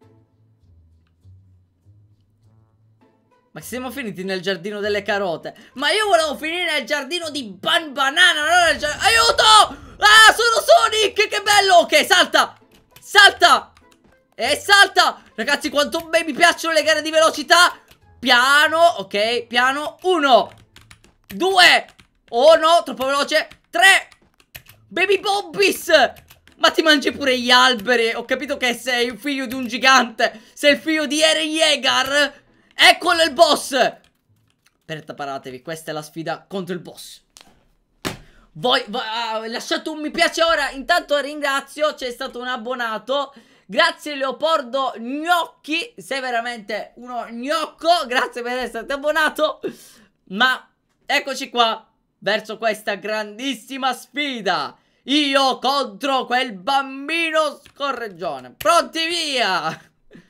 Ma siamo finiti nel giardino delle carote. Ma io volevo finire nel giardino di Ban Banana, non nel giardino... Aiuto! Ah, sono Sonic, che bello! Ok, salta! Salta! E salta! Ragazzi, quanto me mi piacciono le gare di velocità! Piano, ok, piano. Uno, due. Oh no, troppo veloce. Tre. Baby Bobbis! Ma ti mangi pure gli alberi. Ho capito che sei il figlio di un gigante. Sei il figlio di Eren Yeager. Eccolo il boss. Preparatevi, questa è la sfida contro il boss. Voi, voi uh, lasciate un mi piace ora. Intanto ringrazio, c'è stato un abbonato. Grazie Leopoldo Gnocchi. Sei veramente uno gnocco. Grazie per essere abbonato. Ma eccoci qua verso questa grandissima sfida. Io contro quel bambino scorreggione. Pronti, via.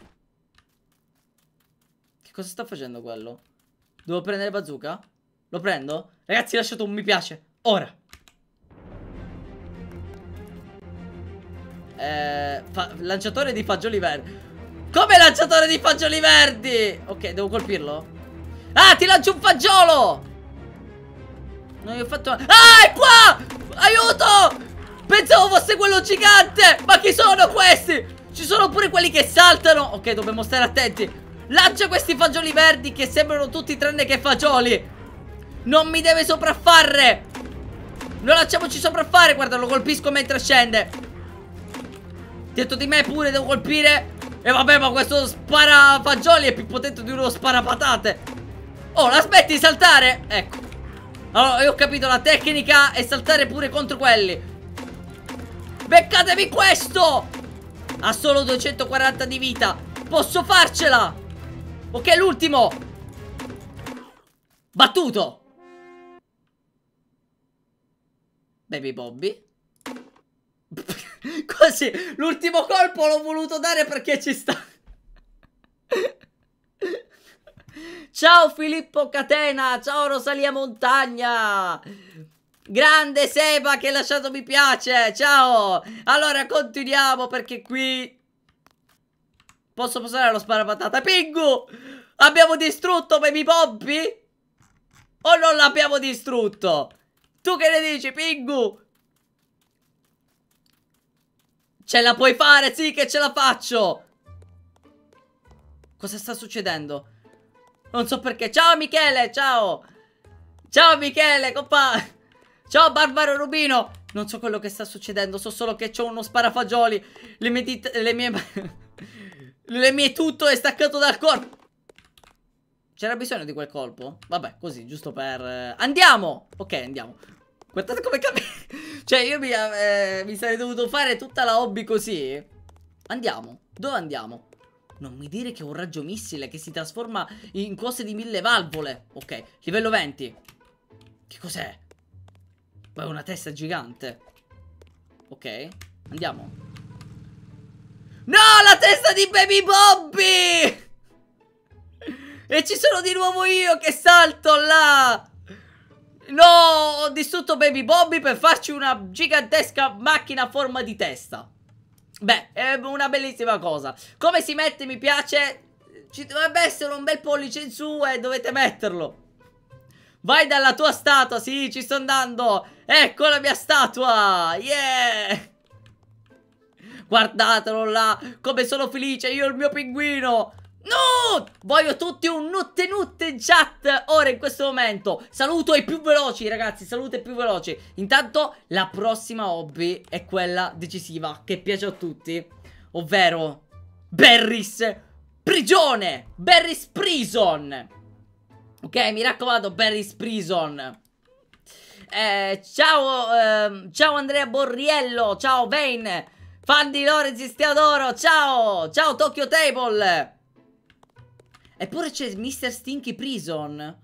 Che cosa sta facendo quello? Devo prendere bazooka? Lo prendo? Ragazzi, lasciate un mi piace ora. Eh, lanciatore di fagioli verdi. Come lanciatore di fagioli verdi? Ok, devo colpirlo. Ah, ti lancio un fagiolo. Non gli ho fatto... Ah, è qua! Aiuto! Pensavo fosse quello gigante. Ma chi sono questi? Ci sono pure quelli che saltano. Ok, dobbiamo stare attenti. Lancia questi fagioli verdi che sembrano tutti tranne che fagioli. Non mi deve sopraffare. Non lasciamoci sopraffare. Guarda, lo colpisco mentre scende. Dietro di me pure devo colpire. E vabbè, ma questo sparafagioli è più potente di uno sparapatate. Oh, la smetti di saltare? Ecco. Allora, io ho capito, la tecnica è saltare pure contro quelli. Beccatevi questo! Ha solo duecentoquaranta di vita. Posso farcela. Ok, l'ultimo. Battuto. Baby Bobby. Così, l'ultimo colpo l'ho voluto dare perché ci sta. Ciao Filippo Catena. Ciao Rosalia Montagna. Grande Seba che ha lasciato mi piace. Ciao. Allora continuiamo perché qui posso posare lo sparapatata. Pingu, abbiamo distrutto Baby Bobby? O non l'abbiamo distrutto? Tu che ne dici, Pingu? Ce la puoi fare? Sì che ce la faccio. Cosa sta succedendo? Non so perché. Ciao Michele, ciao. Ciao Michele, compa. Ciao Barbaro Rubino. Non so quello che sta succedendo. So solo che c'ho uno sparafagioli. Le mie dita, le mie Le mie tutto è staccato dal corpo. C'era bisogno di quel colpo? Vabbè, così, giusto per... Andiamo. Ok, andiamo. Guardate come cambia. Cioè io mi, eh, mi sarei dovuto fare tutta la hobby così. Andiamo. Dove andiamo? Non mi dire che è un raggio missile che si trasforma in cose di mille valvole. Ok, livello venti. Che cos'è? Poi è una testa gigante. Ok, andiamo. No, la testa di Baby Bobby! E ci sono di nuovo io che salto là. No, ho distrutto Baby Bobby per farci una gigantesca macchina a forma di testa. Beh, è una bellissima cosa. Come si mette mi piace? Ci dovrebbe essere un bel pollice in su e dovete metterlo. Vai dalla tua statua, sì, ci sto andando. Ecco la mia statua. Yeah. Guardatelo là, come sono felice io e il mio pinguino. No! Voglio tutti un nutte nutte in chat ora in questo momento. Saluto ai più veloci ragazzi, saluto ai più veloci. Intanto la prossima hobby è quella decisiva che piace a tutti, ovvero Barry's Prigione. Barry's Prison. Ok, mi raccomando, Barry's Prison. eh, Ciao eh, Ciao Andrea Borriello. Ciao Vane. Fan di Lorenzi, ti adoro. Ciao. Ciao Tokyo Table. Eppure c'è mister Stinky Prison.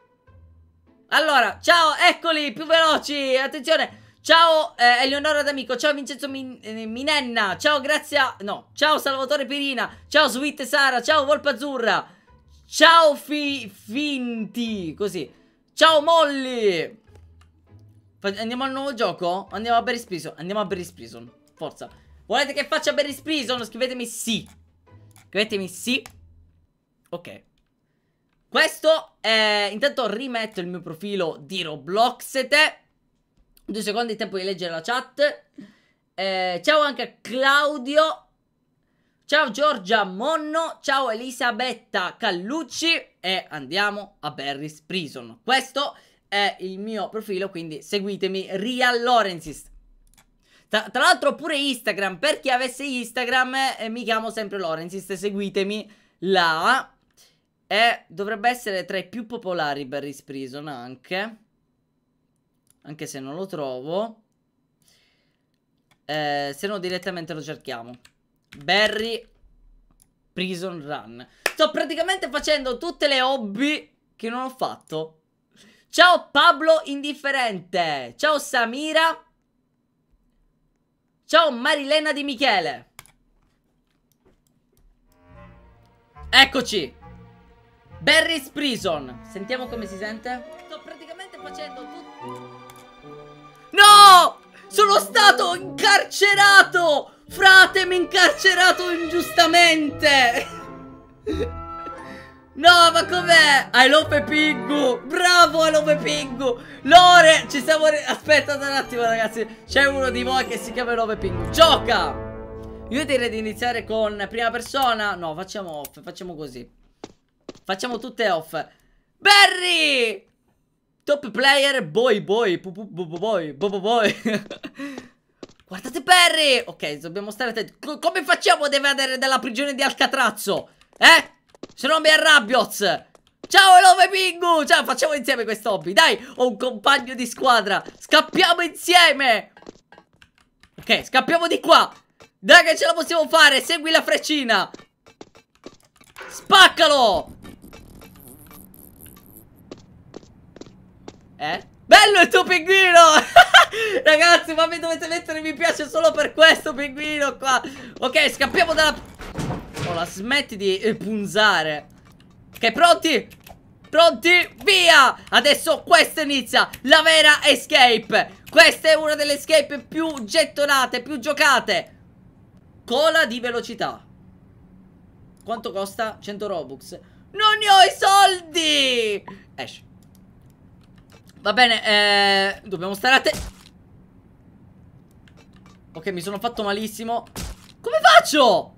Allora, ciao, eccoli, più veloci. Attenzione. Ciao eh, Eleonora D'Amico. Ciao Vincenzo Min eh, Minenna. Ciao Grazia. No, ciao Salvatore Pirina. Ciao Sweet Sara. Ciao Volpe Azzurra. Ciao Fi Finti. Così. Ciao Molly. Andiamo al nuovo gioco? Andiamo a Barry's Prison. Andiamo a Barry's Prison. Forza. Volete che faccia Barry's Prison? Scrivetemi sì. Scrivetemi sì. Ok. Questo è... Intanto rimetto il mio profilo di Roblox. Due secondi di tempo di leggere la chat. eh, Ciao anche a Claudio. Ciao Giorgia Monno. Ciao Elisabetta Callucci. E andiamo a Barry's Prison. Questo è il mio profilo, quindi seguitemi. Real Lorenzis. Tra, tra l'altro pure Instagram. Per chi avesse Instagram eh, mi chiamo sempre Lorenzis. Seguitemi là. E dovrebbe essere tra i più popolari Barry's Prison anche. Anche se non lo trovo. eh, Se no direttamente lo cerchiamo. Barry Prison Run. Sto praticamente facendo tutte le hobby che non ho fatto. Ciao Pablo Indifferente. Ciao Samira. Ciao Marilena Di Michele. Eccoci. Barry's Prison. Sentiamo come si sente. Sto praticamente facendo tutto. No! Sono stato incarcerato! Frate, mi incarcerato ingiustamente! No, ma com'è? I love Pingu! Bravo, I love Pingu! Lore, ci stiamo... Aspettate un attimo, ragazzi. C'è uno di voi che si chiama I love Pingu. Gioca! Io direi di iniziare con prima persona. No, facciamo off, facciamo così. Facciamo tutte off. Barry! Top player, boy boy, boy, boy, boy, boy. Guardate Perry! Ok, dobbiamo stare attenti. C come facciamo ad evadere dalla prigione di Alcatrazzo? Eh? Se no mi arrabbio. Ciao Love Pingu! Ciao, facciamo insieme questo hobby. Dai, ho un compagno di squadra. Scappiamo insieme. Ok, scappiamo di qua. Dai che ce la possiamo fare. Segui la freccina. Spaccalo. Eh? Bello il tuo pinguino. Ragazzi, ma mi dovete mettere mi piace solo per questo pinguino qua. Ok, scappiamo dalla... Oh, la smetti di eh, punzare. Ok, pronti? Pronti? Via! Adesso questa inizia la vera escape. Questa è una delle escape più gettonate, più giocate. Cola di velocità. Quanto costa? cento Robux. Non ne ho i soldi. Esci. Va bene, eh, dobbiamo stare attenti. Ok, mi sono fatto malissimo. Come faccio?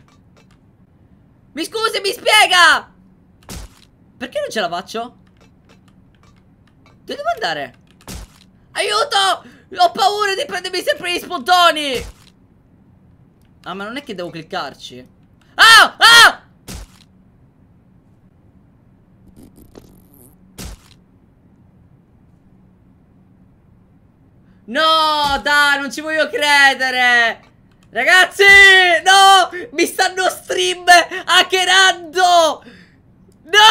Mi scusi, mi spiega. Perché non ce la faccio? Dove devo andare? Aiuto! Ho paura di prendermi sempre gli spuntoni. Ah, ma non è che devo cliccarci. Ah! Ah! No, dai, non ci voglio credere. Ragazzi, no! Mi stanno stream hackerando. No,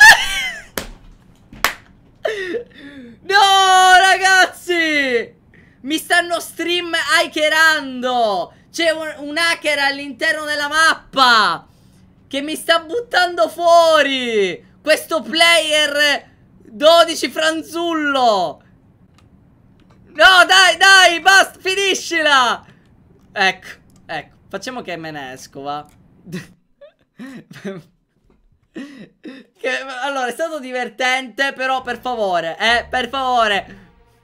no, ragazzi! Mi stanno stream hackerando. C'è un, un hacker all'interno della mappa che mi sta buttando fuori. Questo player dodici franzullo. No, dai, dai, basta, finiscila. Ecco, ecco, facciamo che me ne esco, va. Che, allora, è stato divertente, però per favore, eh, per favore.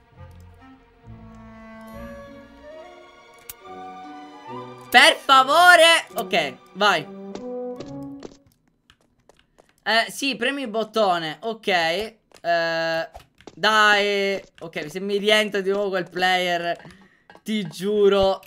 Per favore. Ok, vai. Eh, sì, premi il bottone. Ok. Eh, dai. Ok, se mi rientra di nuovo quel player, ti giuro.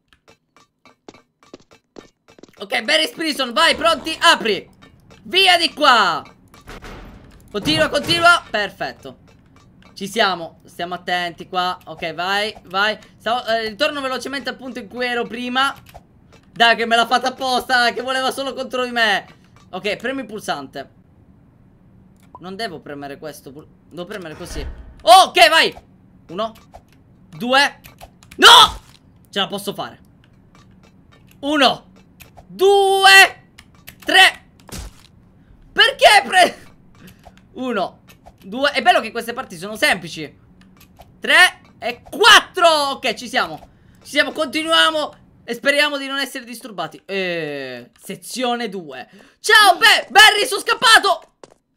Ok, Barry's Prison, vai, pronti, apri. Via di qua. Continua, continua. Perfetto. Ci siamo, stiamo attenti qua. Ok, vai, vai. Stavo, eh, ritorno velocemente al punto in cui ero prima. Dai, che me l'ha fatta apposta, che voleva solo contro di me. Ok, premi il pulsante. Non devo premere questo. Devo premere così. Oh, ok, vai. Uno. Due. No! Ce la posso fare. Uno. Due. Tre. Perché pre... Uno. Due. È bello che queste parti sono semplici. Tre. E quattro. Ok, ci siamo. Ci siamo, continuiamo. E speriamo di non essere disturbati. eh, Sezione due. Ciao, Be Barry, sono scappato.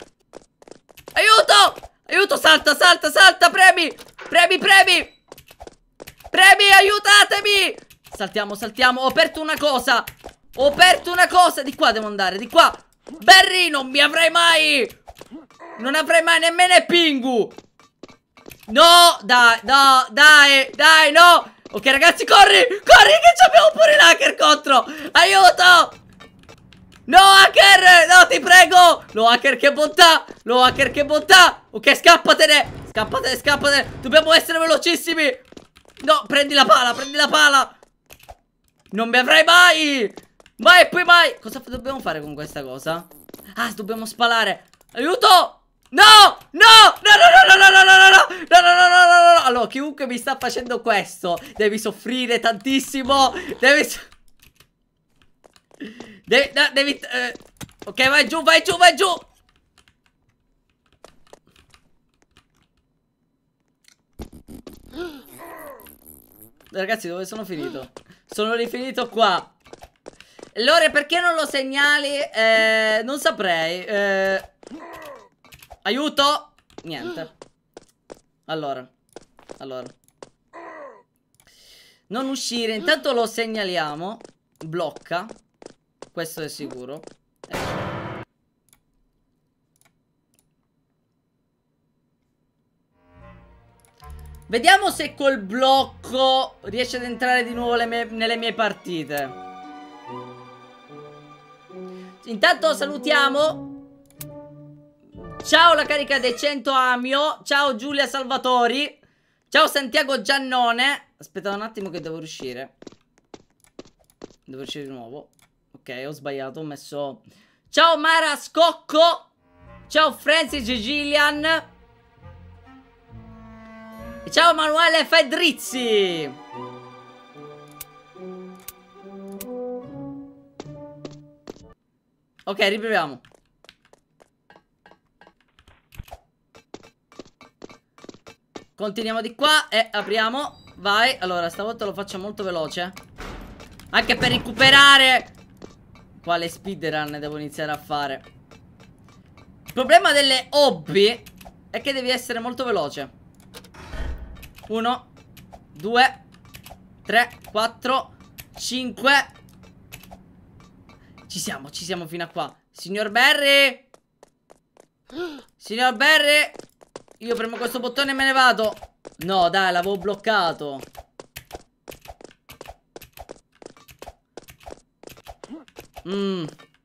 Aiuto. Aiuto, salta, salta, salta. Premi, premi, premi. Premi, aiutatemi. Saltiamo, saltiamo. Ho aperto una cosa. Ho aperto una cosa. Di qua devo andare, di qua. Barry, non mi avrai mai. Non avrai mai nemmeno il Pingu. No, dai, no, dai, dai, no. Ok, ragazzi, corri, corri, che abbiamo pure l'hacker contro. Aiuto. No, hacker, no, ti prego. Lo hacker, che bontà. Lo hacker, che bontà. Ok, scappatene. Scappatene, scappatene. Dobbiamo essere velocissimi. No, prendi la pala, prendi la pala. Non mi avrai mai. Mai e poi mai. Cosa dobbiamo fare con questa cosa? Ah, dobbiamo spalare. Aiuto. No, no, no, no, no, no, no, no, no, no, no, no, no, no, no, no. Allora, chiunque mi sta facendo questo devi soffrire tantissimo. Devi so Devi, no, devi eh. Ok, vai giù, vai giù, vai giù. Ragazzi, dove sono finito? Sono rifinito qua. Allora, perché non lo segnali? Eh, non saprei. Eh, aiuto? Niente. Allora. Allora. Non uscire. Intanto lo segnaliamo. Blocca. Questo è sicuro. Eh. Vediamo se col blocco riesce ad entrare di nuovo le mie, nelle mie partite. Intanto salutiamo. Ciao la carica dei cento Amio. Ciao Giulia Salvatori. Ciao Santiago Giannone. Aspetta un attimo che devo riuscire. Devo uscire di nuovo. Ok, ho sbagliato, ho messo... Ciao Mara Scocco. Ciao Francis Gillian. E ciao Manuele Fedrizzi. Ok, riproviamo. Continuiamo di qua e apriamo. Vai, allora stavolta lo faccio molto veloce, anche per recuperare. Quale speedrun devo iniziare a fare? Il problema delle hobby è che devi essere molto veloce. Uno, due, tre, quattro, cinque. Ci siamo, ci siamo fino a qua. Signor Barry. Signor Barry. Io premo questo bottone e me ne vado. No dai, l'avevo bloccato. Mmm.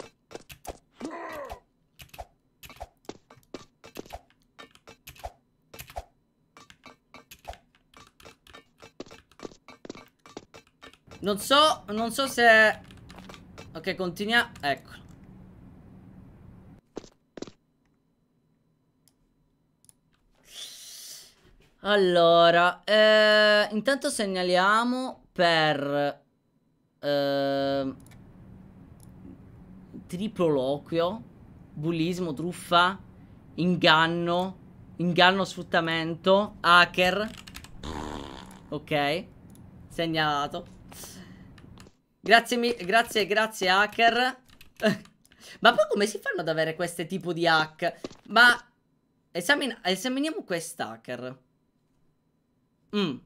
Non so, non so se... Ok, continua. Ecco. Allora, eh, intanto segnaliamo per eh, triploloquio, bullismo, truffa, inganno, inganno, sfruttamento, hacker. Ok, segnalato. Grazie, mi grazie, grazie hacker. Ma poi come si fanno ad avere questo tipo di hack? Ma esamin esaminiamo quest'hacker. Mm.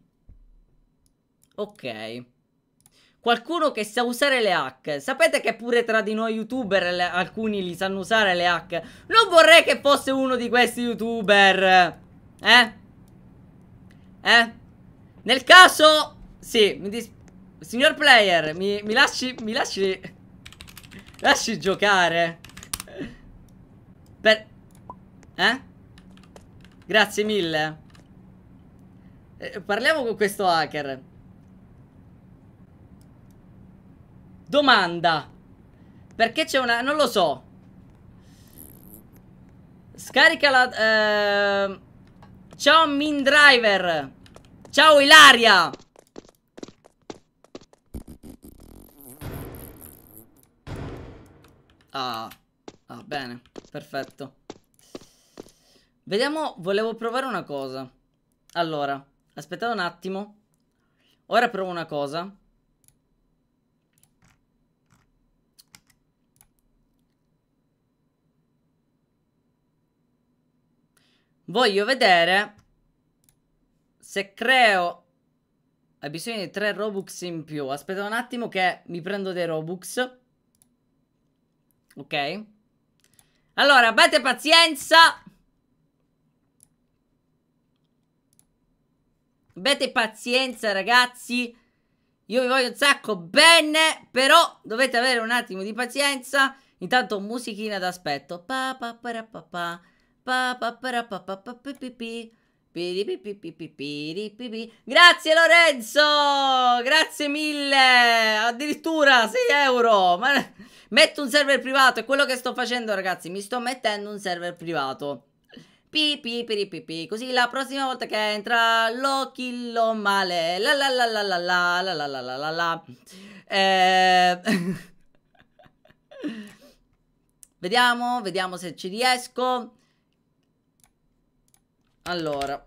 Ok. Qualcuno che sa usare le hack. Sapete che pure tra di noi youtuber le, alcuni li sanno usare le hack. Non vorrei che fosse uno di questi youtuber. Eh? Eh? Nel caso... Sì, mi dispiace. Signor player, mi, mi lasci... Mi lasci... Lasci giocare. Per... Eh? Grazie mille. Eh, parliamo con questo hacker. Domanda. Perché c'è una... Non lo so. Scarica la... Eh... Ciao Min Driver. Ciao Ilaria. Ah, ah, bene, perfetto. Vediamo, volevo provare una cosa. Allora, aspettate un attimo. Ora provo una cosa. Voglio vedere se creo... Hai bisogno di tre Robux in più. Aspetta un attimo che mi prendo dei Robux. Ok. Allora, abbiate pazienza. Abbiate pazienza, ragazzi. Io vi voglio un sacco bene, però dovete avere un attimo di pazienza. Intanto musichina d'aspetto. Pa pa pa pa pa pa pa pa pa pa pa pi pi pi. Grazie Lorenzo, grazie mille, addirittura sei euro. Ma metto un server privato, è quello che sto facendo, ragazzi. Mi sto mettendo un server privato. Pi pi pi pi pi. Così la prossima volta che entra lo killo male. La la la la la la la la la la la la. Eh... Vediamo, vediamo se ci riesco. Allora.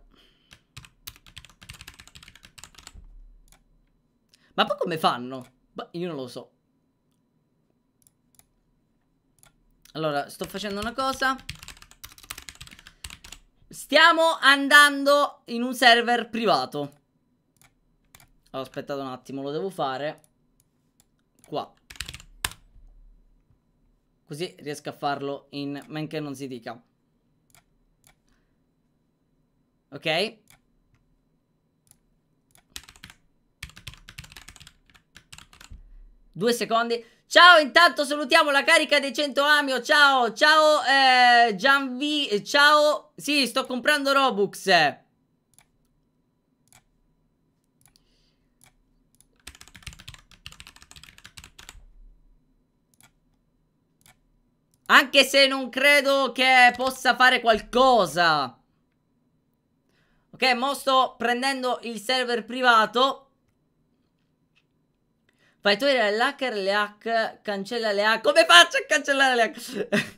Ma poi come fanno? Beh, io non lo so. Allora, sto facendo una cosa. Stiamo andando in un server privato. Allora, aspettate un attimo, lo devo fare qua. Così riesco a farlo in men che non si dica. Ok? Due secondi. Ciao, intanto salutiamo la carica dei cento Amio. Ciao, ciao, eh, Gianvi. Ciao. Sì, sto comprando Robux. Anche se non credo che possa fare qualcosa. Ok, mo sto prendendo il server privato. Fai tu l'hacker, le hack, cancella le hack. Come faccio a cancellare le hack?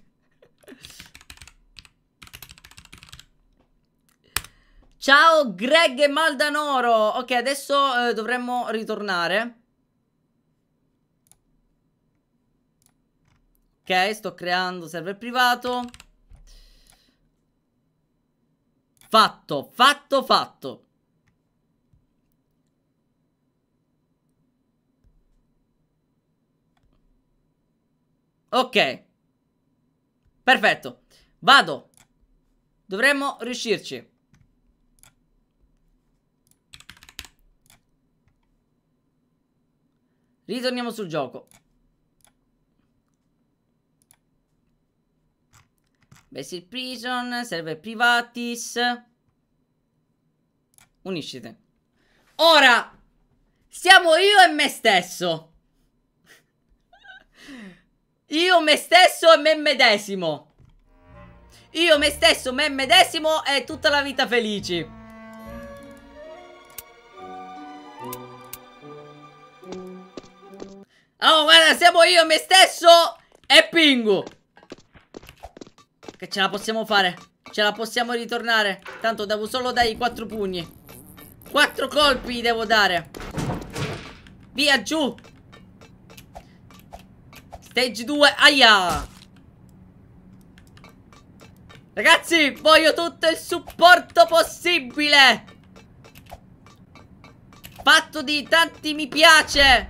Ciao Greg Maldanoro. Ok, adesso eh, dovremmo ritornare. Ok, sto creando server privato. Fatto, fatto, fatto. Ok. Perfetto. Vado. Dovremmo riuscirci. Ritorniamo sul gioco. Basic Prison, server privatis. Uniscite. Ora siamo io e me stesso. Io me stesso e me medesimo. Io me stesso, me medesimo e tutta la vita felici. Oh, guarda, siamo io, me stesso e Pingu. Che ce la possiamo fare. Ce la possiamo ritornare. Tanto devo solo dargli quattro pugni. Quattro colpi devo dare. Via, giù. Stage due, aia. Ragazzi, voglio tutto il supporto possibile. Fatto di tanti mi piace.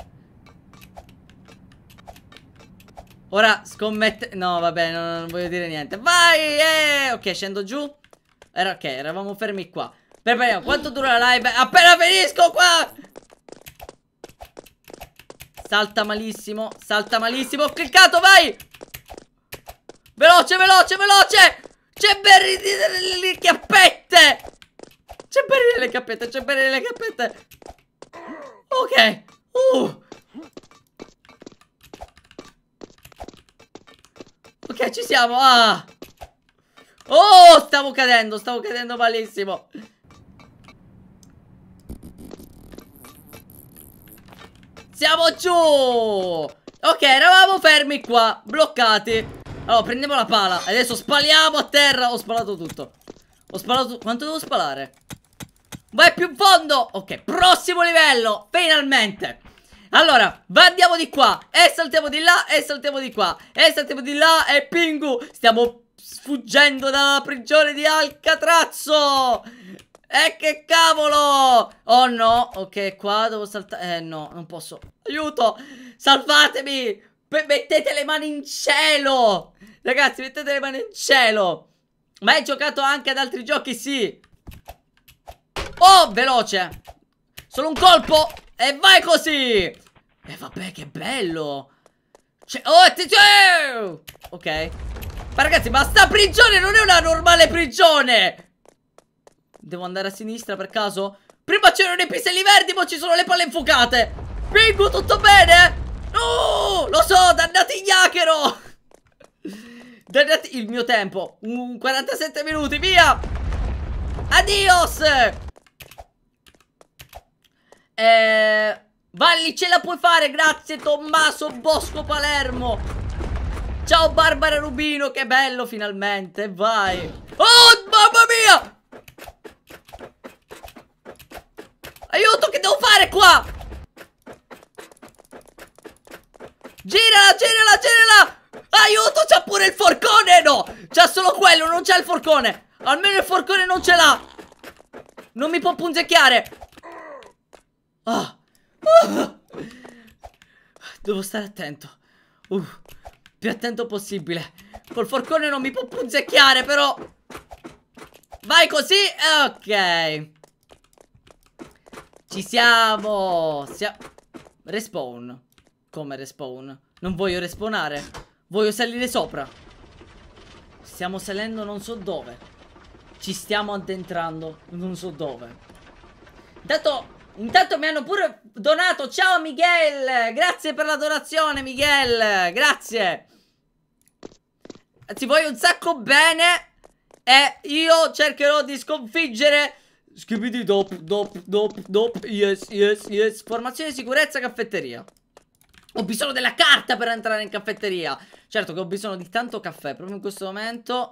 Ora scommette. No, vabbè, non, non voglio dire niente. Vai, eh. Ok, scendo giù. Era ok, eravamo fermi qua. Prepariamo, quanto dura la live? Appena finisco qua. Salta malissimo, salta malissimo. Ho cliccato, vai. Veloce, veloce, veloce. C'è Berry nelle cappette. C'è Berry nelle cappette, c'è Berry nelle cappette. Ok. Uh. Ok, ci siamo. Ah. Oh, stavo cadendo, stavo cadendo malissimo. Siamo giù. Ok, eravamo fermi qua, bloccati. Allora, prendiamo la pala. Adesso spaliamo a terra. Ho spalato tutto. Ho spalato. Quanto devo spalare? Vai più in fondo. Ok, prossimo livello. Finalmente. Allora, andiamo di qua. E saltiamo di là. E saltiamo di qua. E saltiamo di là. E Pingu. Stiamo sfuggendo dalla prigione di Alcatrazzo. E che cavolo. Oh no. Ok, qua devo saltare. Eh no, non posso. Aiuto. Salvatemi. Mettete le mani in cielo. Ragazzi, mettete le mani in cielo. Ma hai giocato anche ad altri giochi? Sì. Oh, veloce. Solo un colpo. E vai così. E vabbè, che bello. Cioè, oh, attenzione. Ok. Ma ragazzi, ma sta prigione non è una normale prigione. Devo andare a sinistra per caso? Prima c'erano i piselli verdi, poi ci sono le palle infuocate. Pingu, tutto bene? No, lo so, dannati Yakero. Dannati il mio tempo. Un quarantasette minuti, via. Adios. Eh, Valli, ce la puoi fare, grazie Tommaso Bosco Palermo. Ciao Barbara Rubino, che bello finalmente, vai. Oh, mamma mia. Aiuto, che devo fare qua? Girala, girala, girala. Aiuto, c'ha pure il forcone. No, c'ha solo quello, non c'ha il forcone. Almeno il forcone non ce l'ha. Non mi può punzecchiare. Ah. Uh. Devo stare attento. uh. Più attento possibile. Col forcone non mi può punzecchiare, però. Vai così. Ok. Ci siamo. Sia... Respawn. Come respawn? Non voglio respawnare. Voglio salire sopra. Stiamo salendo non so dove. Ci stiamo addentrando non so dove. Intanto Intanto mi hanno pure donato. Ciao Miguel. Grazie per la donazione Miguel. Grazie. Ti voglio un sacco bene. E io cercherò di sconfiggere Skibidi dop dop dop dop. Yes yes yes. Formazione sicurezza caffetteria. Ho bisogno della carta per entrare in caffetteria. Certo che ho bisogno di tanto caffè proprio in questo momento.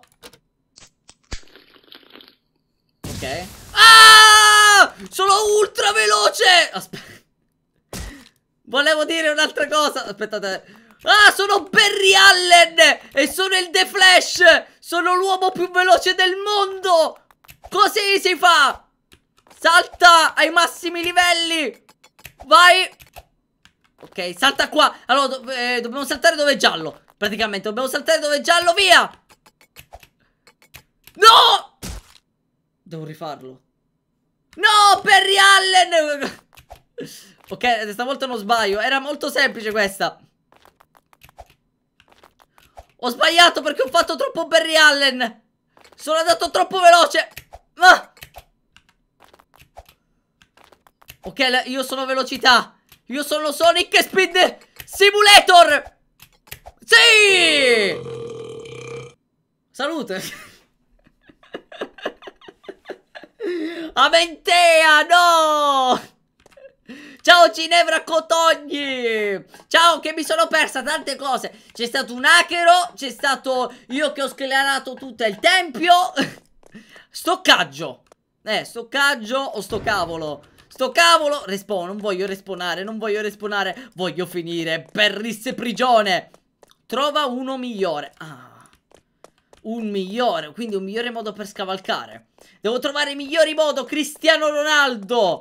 Ok. Ah! Sono ultra veloce. Aspetta. Volevo dire un'altra cosa. Aspettate. Ah, sono Barry Allen e sono il The Flash. Sono l'uomo più veloce del mondo. Così si fa. Salta ai massimi livelli. Vai. Ok, salta qua. Allora, do eh, dobbiamo saltare dove è giallo. Praticamente, dobbiamo saltare dove è giallo, via. No! Devo rifarlo. No, Barry Allen. Ok, stavolta non sbaglio. Era molto semplice questa. Ho sbagliato perché ho fatto troppo Barry Allen. Sono andato troppo veloce. Ah! Ok, io sono velocità. Io sono Sonic Speed Simulator. Sì! Salute. Amentea, no! Ciao Ginevra Cotogni. Ciao, che mi sono persa tante cose. C'è stato un hackero. C'è stato io che ho sclerato tutto il tempio. Stoccaggio. Eh, stoccaggio o sto cavolo. Sto cavolo. Respawn, non voglio respawnare. Non voglio respawnare. Voglio finire per risse prigione. Trova uno migliore. Ah, un migliore. Quindi un migliore modo per scavalcare. Devo trovare i migliori modi. Cristiano Ronaldo.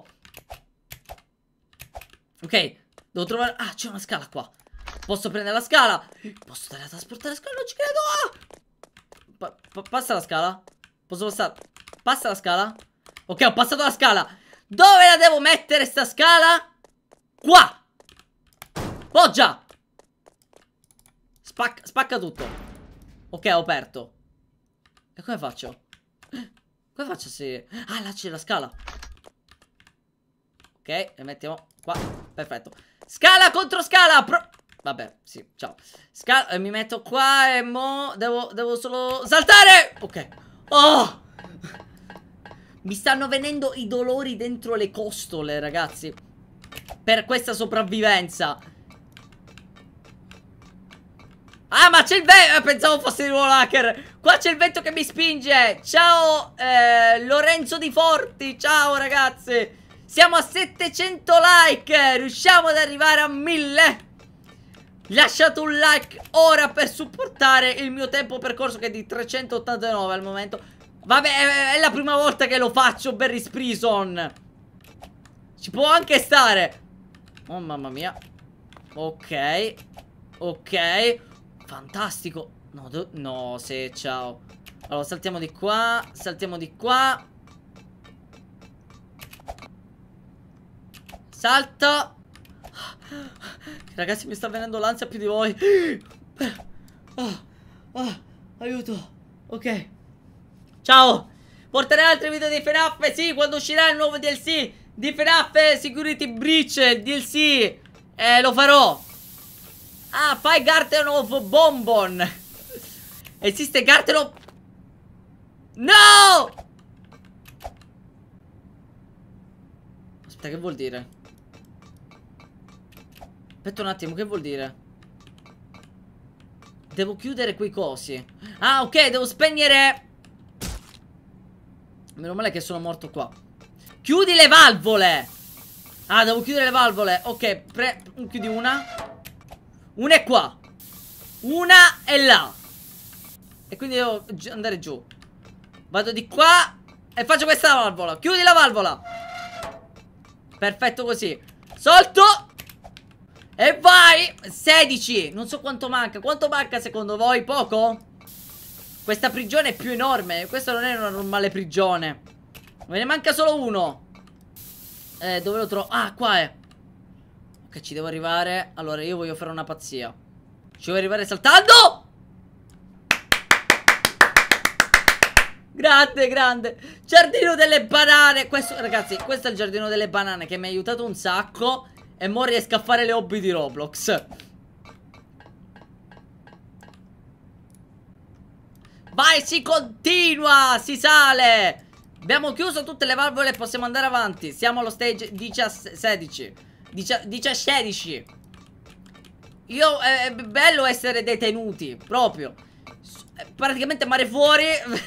Ok, devo trovare... Ah, c'è una scala qua. Posso prendere la scala. Posso andare a trasportare la scala, non ci credo. Ah! pa pa Passa la scala. Posso passare? Passa la scala. Ok, ho passato la scala. Dove la devo mettere sta scala? Qua. Poggia. Spacca, spacca tutto. Ok, ho aperto. E come faccio? Come faccio se... Ah, là c'è la scala. Ok, le mettiamo qua. Perfetto. Scala contro scala. Pro Vabbè, sì, ciao. Scala, eh, mi metto qua e mo devo, devo solo saltare. Ok. Oh! Mi stanno venendo i dolori dentro le costole, ragazzi. Per questa sopravvivenza. Ah, ma c'è il vento. Pensavo fosse il nuovo hacker. Qua c'è il vento che mi spinge. Ciao, eh, Lorenzo Di Forti. Ciao, ragazzi. Siamo a settecento like. Riusciamo ad arrivare a mille. Lasciate un like ora per supportare il mio tempo percorso, che è di trecentottantanove al momento. Vabbè, è la prima volta che lo faccio, Barry's Prison. Ci può anche stare. Oh, mamma mia. Ok. Ok. Fantastico. No, no, se, ciao. Allora, saltiamo di qua. Saltiamo di qua. Salto. Ragazzi, mi sta venendo l'ansia più di voi. Oh, oh, aiuto. Ok. Ciao. Porterei altri video di F NAF. Sì, quando uscirà il nuovo D L C di F NAF Security Breach D L C, eh, lo farò. Ah, fai Garden of Bonbon. Esiste Garden of... No! Aspetta, che vuol dire? Aspetta un attimo, che vuol dire? Devo chiudere quei cosi. Ah, ok, devo spegnere. Meno male che sono morto qua. Chiudi le valvole. Ah, devo chiudere le valvole. Ok, pre chiudi una. Una è qua. Una è là. E quindi devo andare giù. Vado di qua e faccio questa valvola. Chiudi la valvola. Perfetto così. Solto. E vai. Sedici. Non so quanto manca. Quanto manca secondo voi? Poco? Questa prigione è più enorme. Questa non è una normale prigione. Me ne manca solo uno. Eh, dove lo trovo? Ah, qua è. Ok, Ok, ci devo arrivare. Allora, io voglio fare una pazzia. Ci devo arrivare saltando. Grande, grande. Giardino delle banane. Questo, ragazzi, questo è il giardino delle banane che mi ha aiutato un sacco. E mo riesco a fare le hobby di Roblox. Vai, si continua, si sale. Abbiamo chiuso tutte le valvole e possiamo andare avanti. Siamo allo stage sedici. diciassedici. Io, è bello essere detenuti, proprio. Praticamente mare fuori.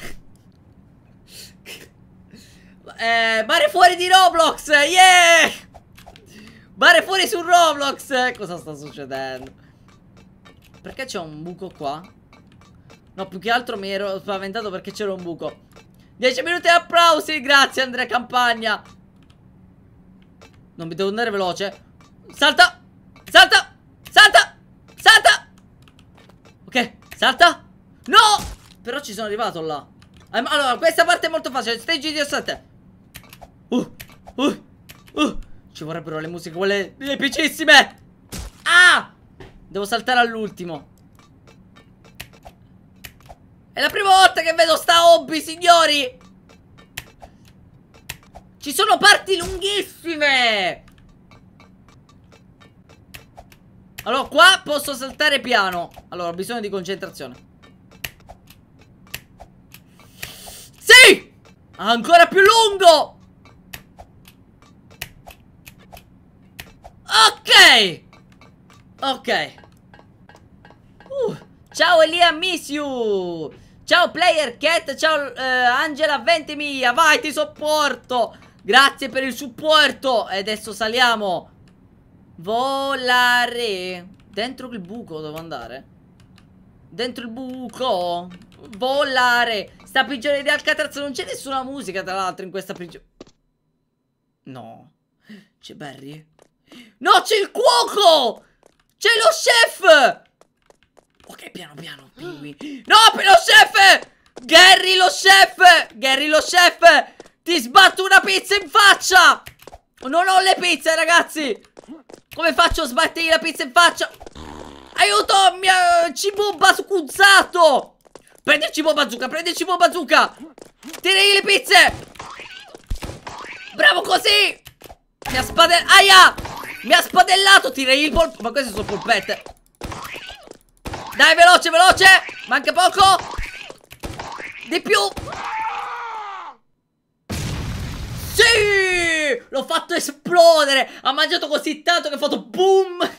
eh, Mare fuori di Roblox, yeah. Mare fuori su Roblox. Cosa sta succedendo? Perché c'è un buco qua? No, più che altro mi ero spaventato perché c'era un buco. dieci minuti di applausi, grazie Andrea Campagna. Non mi devo andare veloce. Salta, salta, salta, salta. Ok, salta. No, però ci sono arrivato là. Allora, questa parte è molto facile. Stage diciassette. Uh, uh, uh. Ci vorrebbero le musiche, quelle epicissime. Ah, devo saltare all'ultimo. È la prima volta che vedo sta hobby, signori. Ci sono parti lunghissime. Allora, qua posso saltare piano. Allora, ho bisogno di concentrazione. Sì! Ancora più lungo. Ok. Ok. Uh, ciao Elia, miss you. Ciao Player Cat. Ciao eh, Angela Ventimiglia. Vai, ti sopporto. Grazie per il supporto. E adesso saliamo. Volare. Dentro il buco devo andare. Dentro il buco. Volare. Sta prigione di Alcatraz. Non c'è nessuna musica tra l'altro in questa prigione. No. C'è Barry. No, c'è il cuoco. C'è lo chef. Ok, piano piano, pinguini. No, per lo chef. Gary lo chef. Gary lo chef. Ti sbatto una pizza in faccia. Non ho le pizze, ragazzi. Come faccio a sbattergli la pizza in faccia? Aiuto, mio cibo bazookato. Prendi il cibo bazooka, prendi il cibo bazooka. Tiragli le pizze. Bravo così. Mi ha spadellato. Aia. Mi ha spadellato. Tiragli il polpo. Ma queste sono polpette. Dai, veloce, veloce. Manca poco. Di più. Sì. L'ho fatto esplodere. Ha mangiato così tanto che ha fatto boom.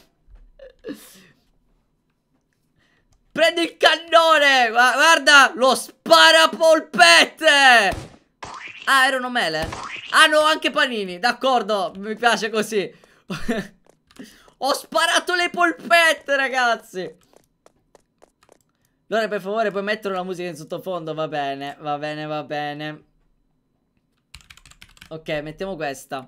Prendi il cannone. Guarda, lo sparapolpette. Ah, erano mele. Ah no, anche panini. D'accordo, mi piace così. Ho sparato le polpette, ragazzi. Allora, per favore, puoi mettere la musica in sottofondo. Va bene, va bene, va bene. Ok, mettiamo questa.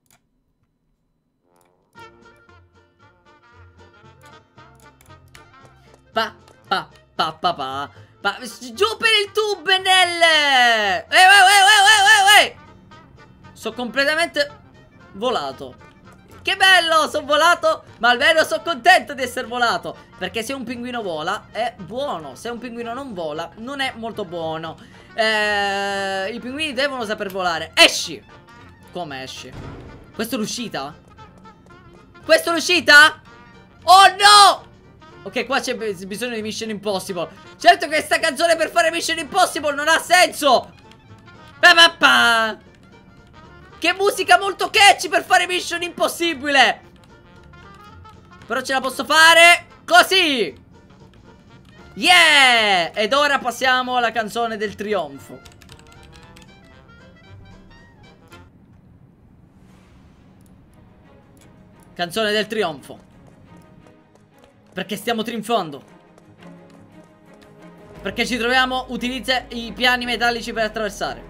Pa, pa, pa, pa, pa. Pa. Giù per il tunnel. Ehi, ehi, ehi, ehi, ehi. Sono completamente volato. Che bello, sono volato. Ma almeno sono contento di essere volato. Perché se un pinguino vola è buono. Se un pinguino non vola non è molto buono. eh, I pinguini devono saper volare. Esci. Come esci? Questa è l'uscita? Questa è l'uscita? Oh no. Ok, qua c'è bisogno di Mission Impossible. Certo che questa canzone per fare Mission Impossible non ha senso. Pa, pa, pa. Che musica molto catchy per fare Mission Impossibile. Però ce la posso fare così. Yeah. Ed ora passiamo alla canzone del trionfo. Canzone del trionfo. Perché stiamo trionfando. Perché ci troviamo. Utilizza i piani metallici per attraversare.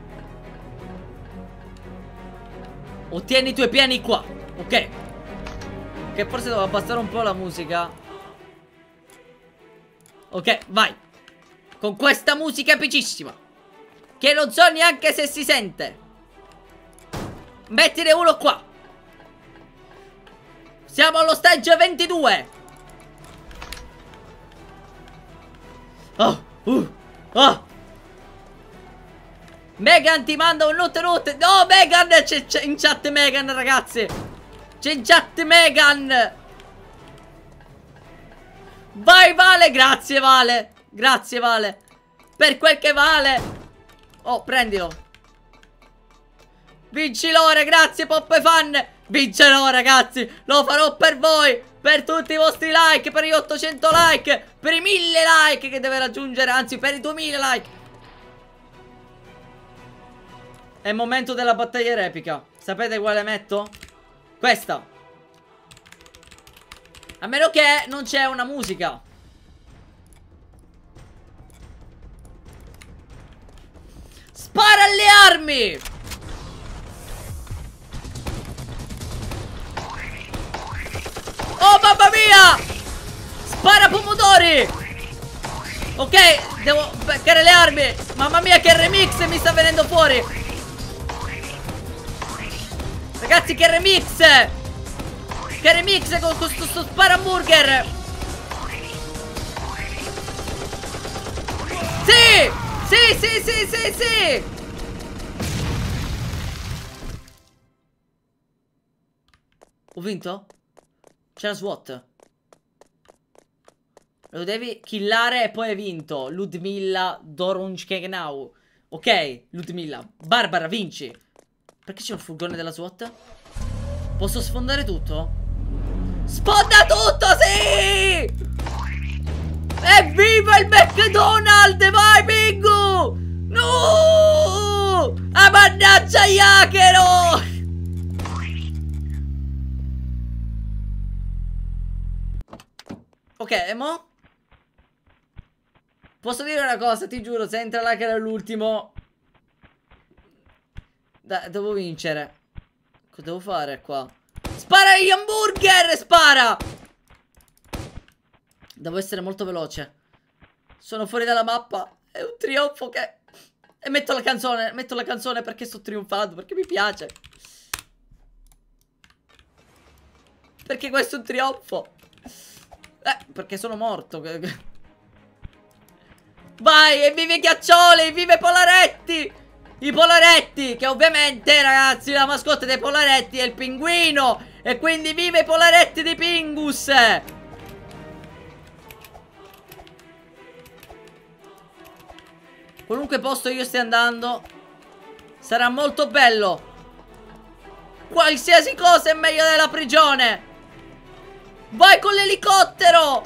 Ottieni i tuoi piani qua. Ok. Che forse devo abbassare un po' la musica. Ok, vai. Con questa musica epicissima, che non so neanche se si sente. Mettine uno qua. Sì. Siamo allo stage ventidue. Oh, uh, oh. Megan ti manda un loot loot. No, Megan, c'è in chat Megan, ragazzi. C'è in chat Megan. Vai Vale, grazie Vale. Grazie Vale. Per quel che vale. Oh, prendilo. Vinci l'ore, grazie Poppe Fan. Vincerò, ragazzi. Lo farò per voi. Per tutti i vostri like. Per gli ottocento like. Per i mille like che deve raggiungere. Anzi, per i duemila like. È il momento della battaglia epica. Sapete quale metto? Questa. A meno che non c'è una musica. Spara alle armi! Oh mamma mia! Spara pomodori! Ok, devo beccare le armi. Mamma mia che remix mi sta venendo fuori. Ragazzi che remix! Che remix con questo spara hamburger! Sì! Sì, sì, sì, sì, sì! Ho vinto? C'è la SWAT. Lo devi killare e poi hai vinto. Ludmilla Doronchkenau. Ok, Ludmilla. Barbara, vinci. Perché c'è un furgone della SWAT? Posso sfondare tutto? Sfonda tutto, sì! Evviva il McDonald's! Vai, Bingo! No! Ah, mannaggia, Yakero! Ok, e mo? Posso dire una cosa, ti giuro, se entra là che era l'ultimo. Devo vincere. Cosa devo fare qua? Spara gli hamburger! Spara! Devo essere molto veloce. Sono fuori dalla mappa. È un trionfo che... E metto la canzone. Metto la canzone perché sto trionfando. Perché mi piace. Perché questo è un trionfo. Eh, perché sono morto. Vai, evviva i ghiaccioli, evviva i polaretti. I polaretti, che ovviamente, ragazzi, la mascotte dei polaretti è il pinguino. E quindi viva i polaretti di Pingus. Qualunque posto io stia andando sarà molto bello. Qualsiasi cosa è meglio della prigione. Vai con l'elicottero.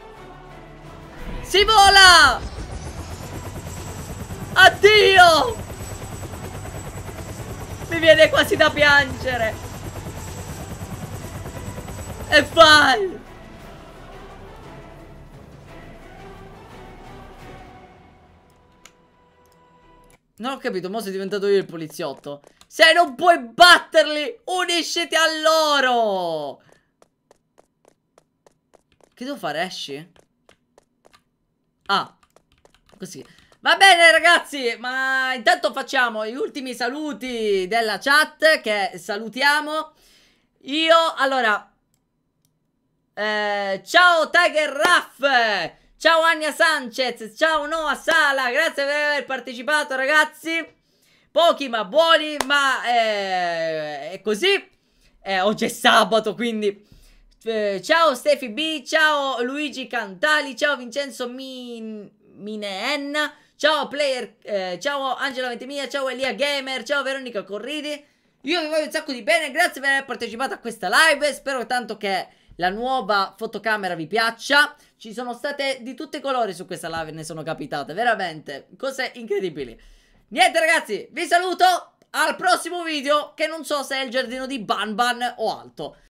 Si vola. Addio. Mi viene quasi da piangere. E vai. Non ho capito, mo sei diventato io il poliziotto. Se non puoi batterli, unisciti a loro. Che devo fare? Esci? Ah, così. Va bene ragazzi, ma intanto facciamo gli ultimi saluti della chat, che salutiamo. Io, allora eh, ciao Tiger Raff, ciao Ania Sanchez, ciao Noah Sala, grazie per aver partecipato ragazzi. Pochi ma buoni, ma eh, è così. eh, Oggi è sabato, quindi eh, ciao Stefi B, ciao Luigi Cantali, ciao Vincenzo Min Mineen, ciao Player, eh, ciao Angela Ventimiglia, ciao Elia Gamer, ciao Veronica Corridi. Io vi voglio un sacco di bene, grazie per aver partecipato a questa live. Spero tanto che la nuova fotocamera vi piaccia. Ci sono state di tutti i colori su questa live, ne sono capitate, veramente cose incredibili. Niente ragazzi, vi saluto, al prossimo video, che non so se è il giardino di Ban Ban o altro.